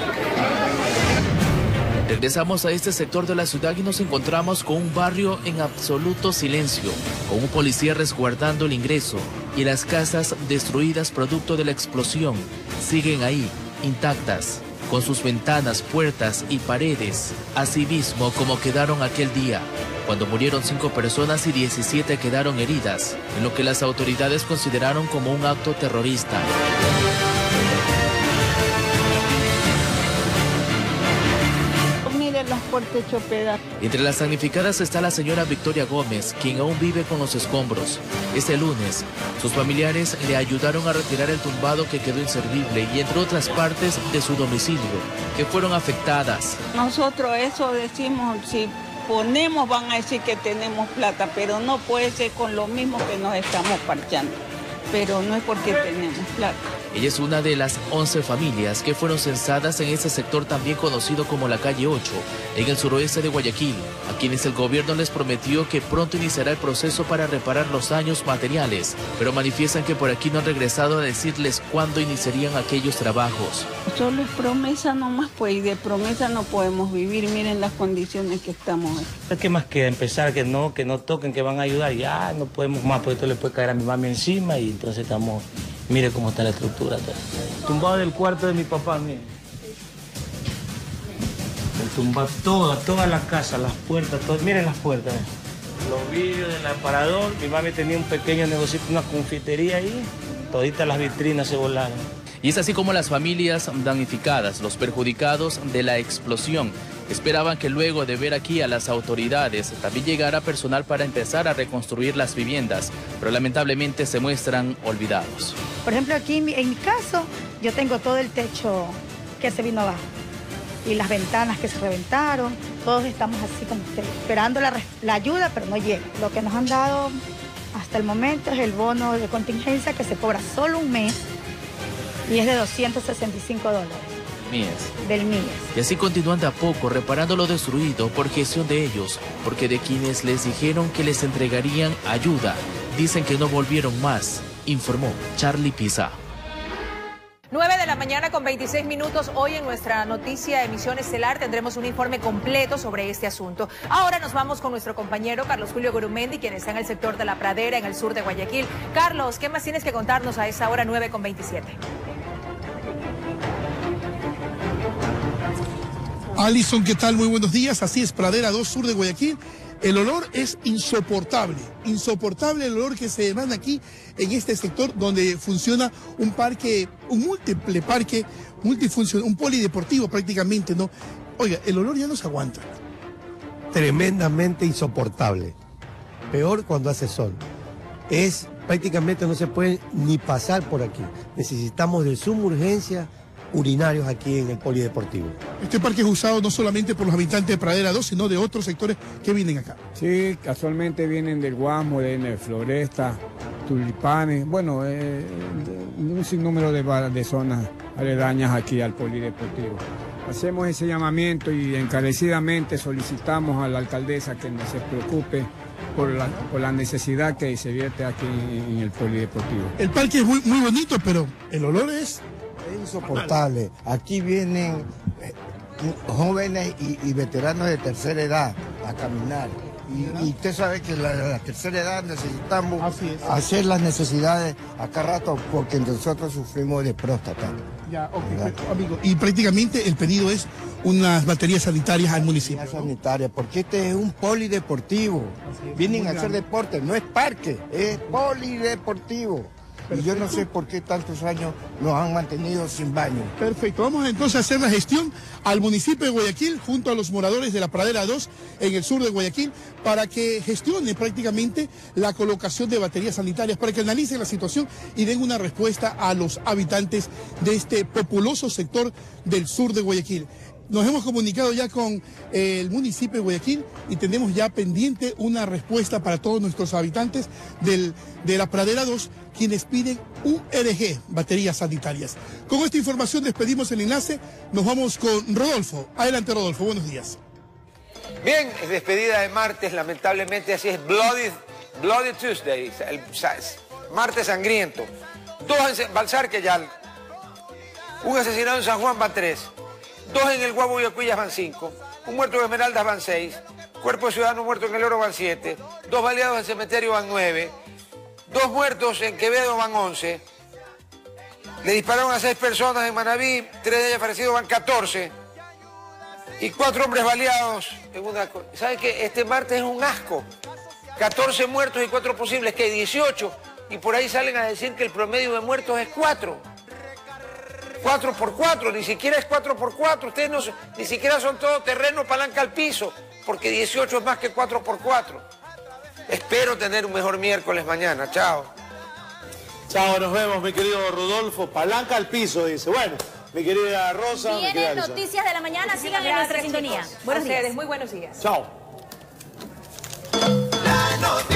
Regresamos a este sector de la ciudad y nos encontramos con un barrio en absoluto silencio, con un policía resguardando el ingreso y las casas destruidas producto de la explosión siguen ahí, intactas, con sus ventanas, puertas y paredes, así mismo como quedaron aquel día, cuando murieron 5 personas y 17 quedaron heridas, en lo que las autoridades consideraron como un acto terrorista. Miren las puertas hechas pedazos. Entre las damnificadas está la señora Victoria Gómez, quien aún vive con los escombros. Este lunes, sus familiares le ayudaron a retirar el tumbado que quedó inservible y entre otras partes de su domicilio, que fueron afectadas. Nosotros eso decimos, si ponemos van a decir que tenemos plata, pero no puede ser con lo mismo que nos estamos parchando. Pero no es porque tenemos plata. Ella es una de las 11 familias que fueron censadas en ese sector también conocido como la calle 8, en el suroeste de Guayaquil, a quienes el gobierno les prometió que pronto iniciará el proceso para reparar los daños materiales, pero manifiestan que por aquí no han regresado a decirles cuándo iniciarían aquellos trabajos. Solo es promesa nomás, pues, y de promesa no podemos vivir. Miren las condiciones que estamos. ¿Qué más que empezar, que no toquen, que van a ayudar? Ya no podemos más, porque esto le puede caer a mi mami encima y entonces estamos... Mire cómo está la estructura. Tumbado del cuarto de mi papá, mire. El tumbado toda la casa, las puertas, todo. Miren las puertas. Los vidrios del aparador. Mi mami tenía un pequeño negocio, una confitería ahí. Toditas las vitrinas se volaron. Y es así como las familias damnificadas, los perjudicados de la explosión, esperaban que luego de ver aquí a las autoridades también llegara personal para empezar a reconstruir las viviendas, pero lamentablemente se muestran olvidados. Por ejemplo, aquí en mi caso, yo tengo todo el techo que se vino abajo y las ventanas que se reventaron. Todos estamos así como ustedes, esperando la ayuda, pero no llega. Lo que nos han dado hasta el momento es el bono de contingencia que se cobra solo un mes y es de $265. Del MIES. Y así continúan de a poco reparando lo destruido por gestión de ellos, porque de quienes les dijeron que les entregarían ayuda, dicen que no volvieron más, informó Charlie Pisa. 9 de la mañana con 26 minutos. Hoy en nuestra noticia Emisión Estelar tendremos un informe completo sobre este asunto. Ahora nos vamos con nuestro compañero Carlos Julio Gurumendi, quien está en el sector de La Pradera, en el sur de Guayaquil. Carlos, ¿qué más tienes que contarnos a esa hora 9 con 27? Alison, ¿qué tal? Muy buenos días. Así es, Pradera 2, sur de Guayaquil. El olor es insoportable, insoportable el olor que se emana aquí en este sector donde funciona un parque, un múltiple parque, multifuncional, un polideportivo prácticamente, ¿no? Oiga, el olor ya no se aguanta. Tremendamente insoportable. Peor cuando hace sol. Prácticamente no se puede ni pasar por aquí. Necesitamos de suma urgencia urinarios aquí en el polideportivo. Este parque es usado no solamente por los habitantes de Pradera 2, sino de otros sectores que vienen acá. Sí, casualmente vienen del Guasmo, de Floresta, Tulipanes, bueno, un sinnúmero de zonas aledañas aquí al polideportivo. Hacemos ese llamamiento y encarecidamente solicitamos a la alcaldesa que se preocupe por la necesidad que se vierte aquí en el polideportivo. El parque es muy bonito, pero el olor es insoportable. Aquí vienen jóvenes y veteranos de tercera edad a caminar. Y usted sabe que la tercera edad necesitamos hacer las necesidades acá rato porque nosotros sufrimos de próstata. Ya, ok, amigo. Y prácticamente el pedido es unas baterías sanitarias al municipio. Sanitarias, porque este es un polideportivo. Vienen a hacer deporte, no es parque, es polideportivo. Y yo no sé por qué tantos años nos han mantenido sin baño. Perfecto, vamos entonces a hacer la gestión al municipio de Guayaquil junto a los moradores de la Pradera 2 en el sur de Guayaquil para que gestione prácticamente la colocación de baterías sanitarias, para que analicen la situación y den una respuesta a los habitantes de este populoso sector del sur de Guayaquil. Nos hemos comunicado ya con el municipio de Guayaquil y tenemos ya pendiente una respuesta para todos nuestros habitantes de la Pradera 2, quienes piden URG, baterías sanitarias. Con esta información despedimos el enlace, nos vamos con Rodolfo. Adelante, Rodolfo, buenos días. Bien, es despedida de martes, lamentablemente así es Bloody Tuesday, el martes sangriento. 2 en Balsarque-Yal, un asesinado en San Juan van 3, 2 en el Guabo y Acuillas van 5, un muerto en Esmeraldas van 6, cuerpo de ciudadano muerto en el Oro van 7, 2 baleados en Cementerio van 9, 2 muertos en Quevedo van 11, le dispararon a 6 personas en Manabí, 3 de ellas fallecidos van 14, y 4 hombres baleados en una... ¿Saben qué? Este martes es un asco. 14 muertos y 4 posibles, que 18, y por ahí salen a decir que el promedio de muertos es 4. 4 por 4, ni siquiera es 4 por 4, ustedes no, ni siquiera son todo terreno, palanca al piso, porque 18 es más que 4 por 4. Espero tener un mejor miércoles mañana, chao. Chao, nos vemos, mi querido Rodolfo, palanca al piso, dice. Bueno, mi querida Rosa. Vienen noticias de la mañana, sigan en nuestra sintonía. Buenos días. Muy buenos días. Chao. La noticia.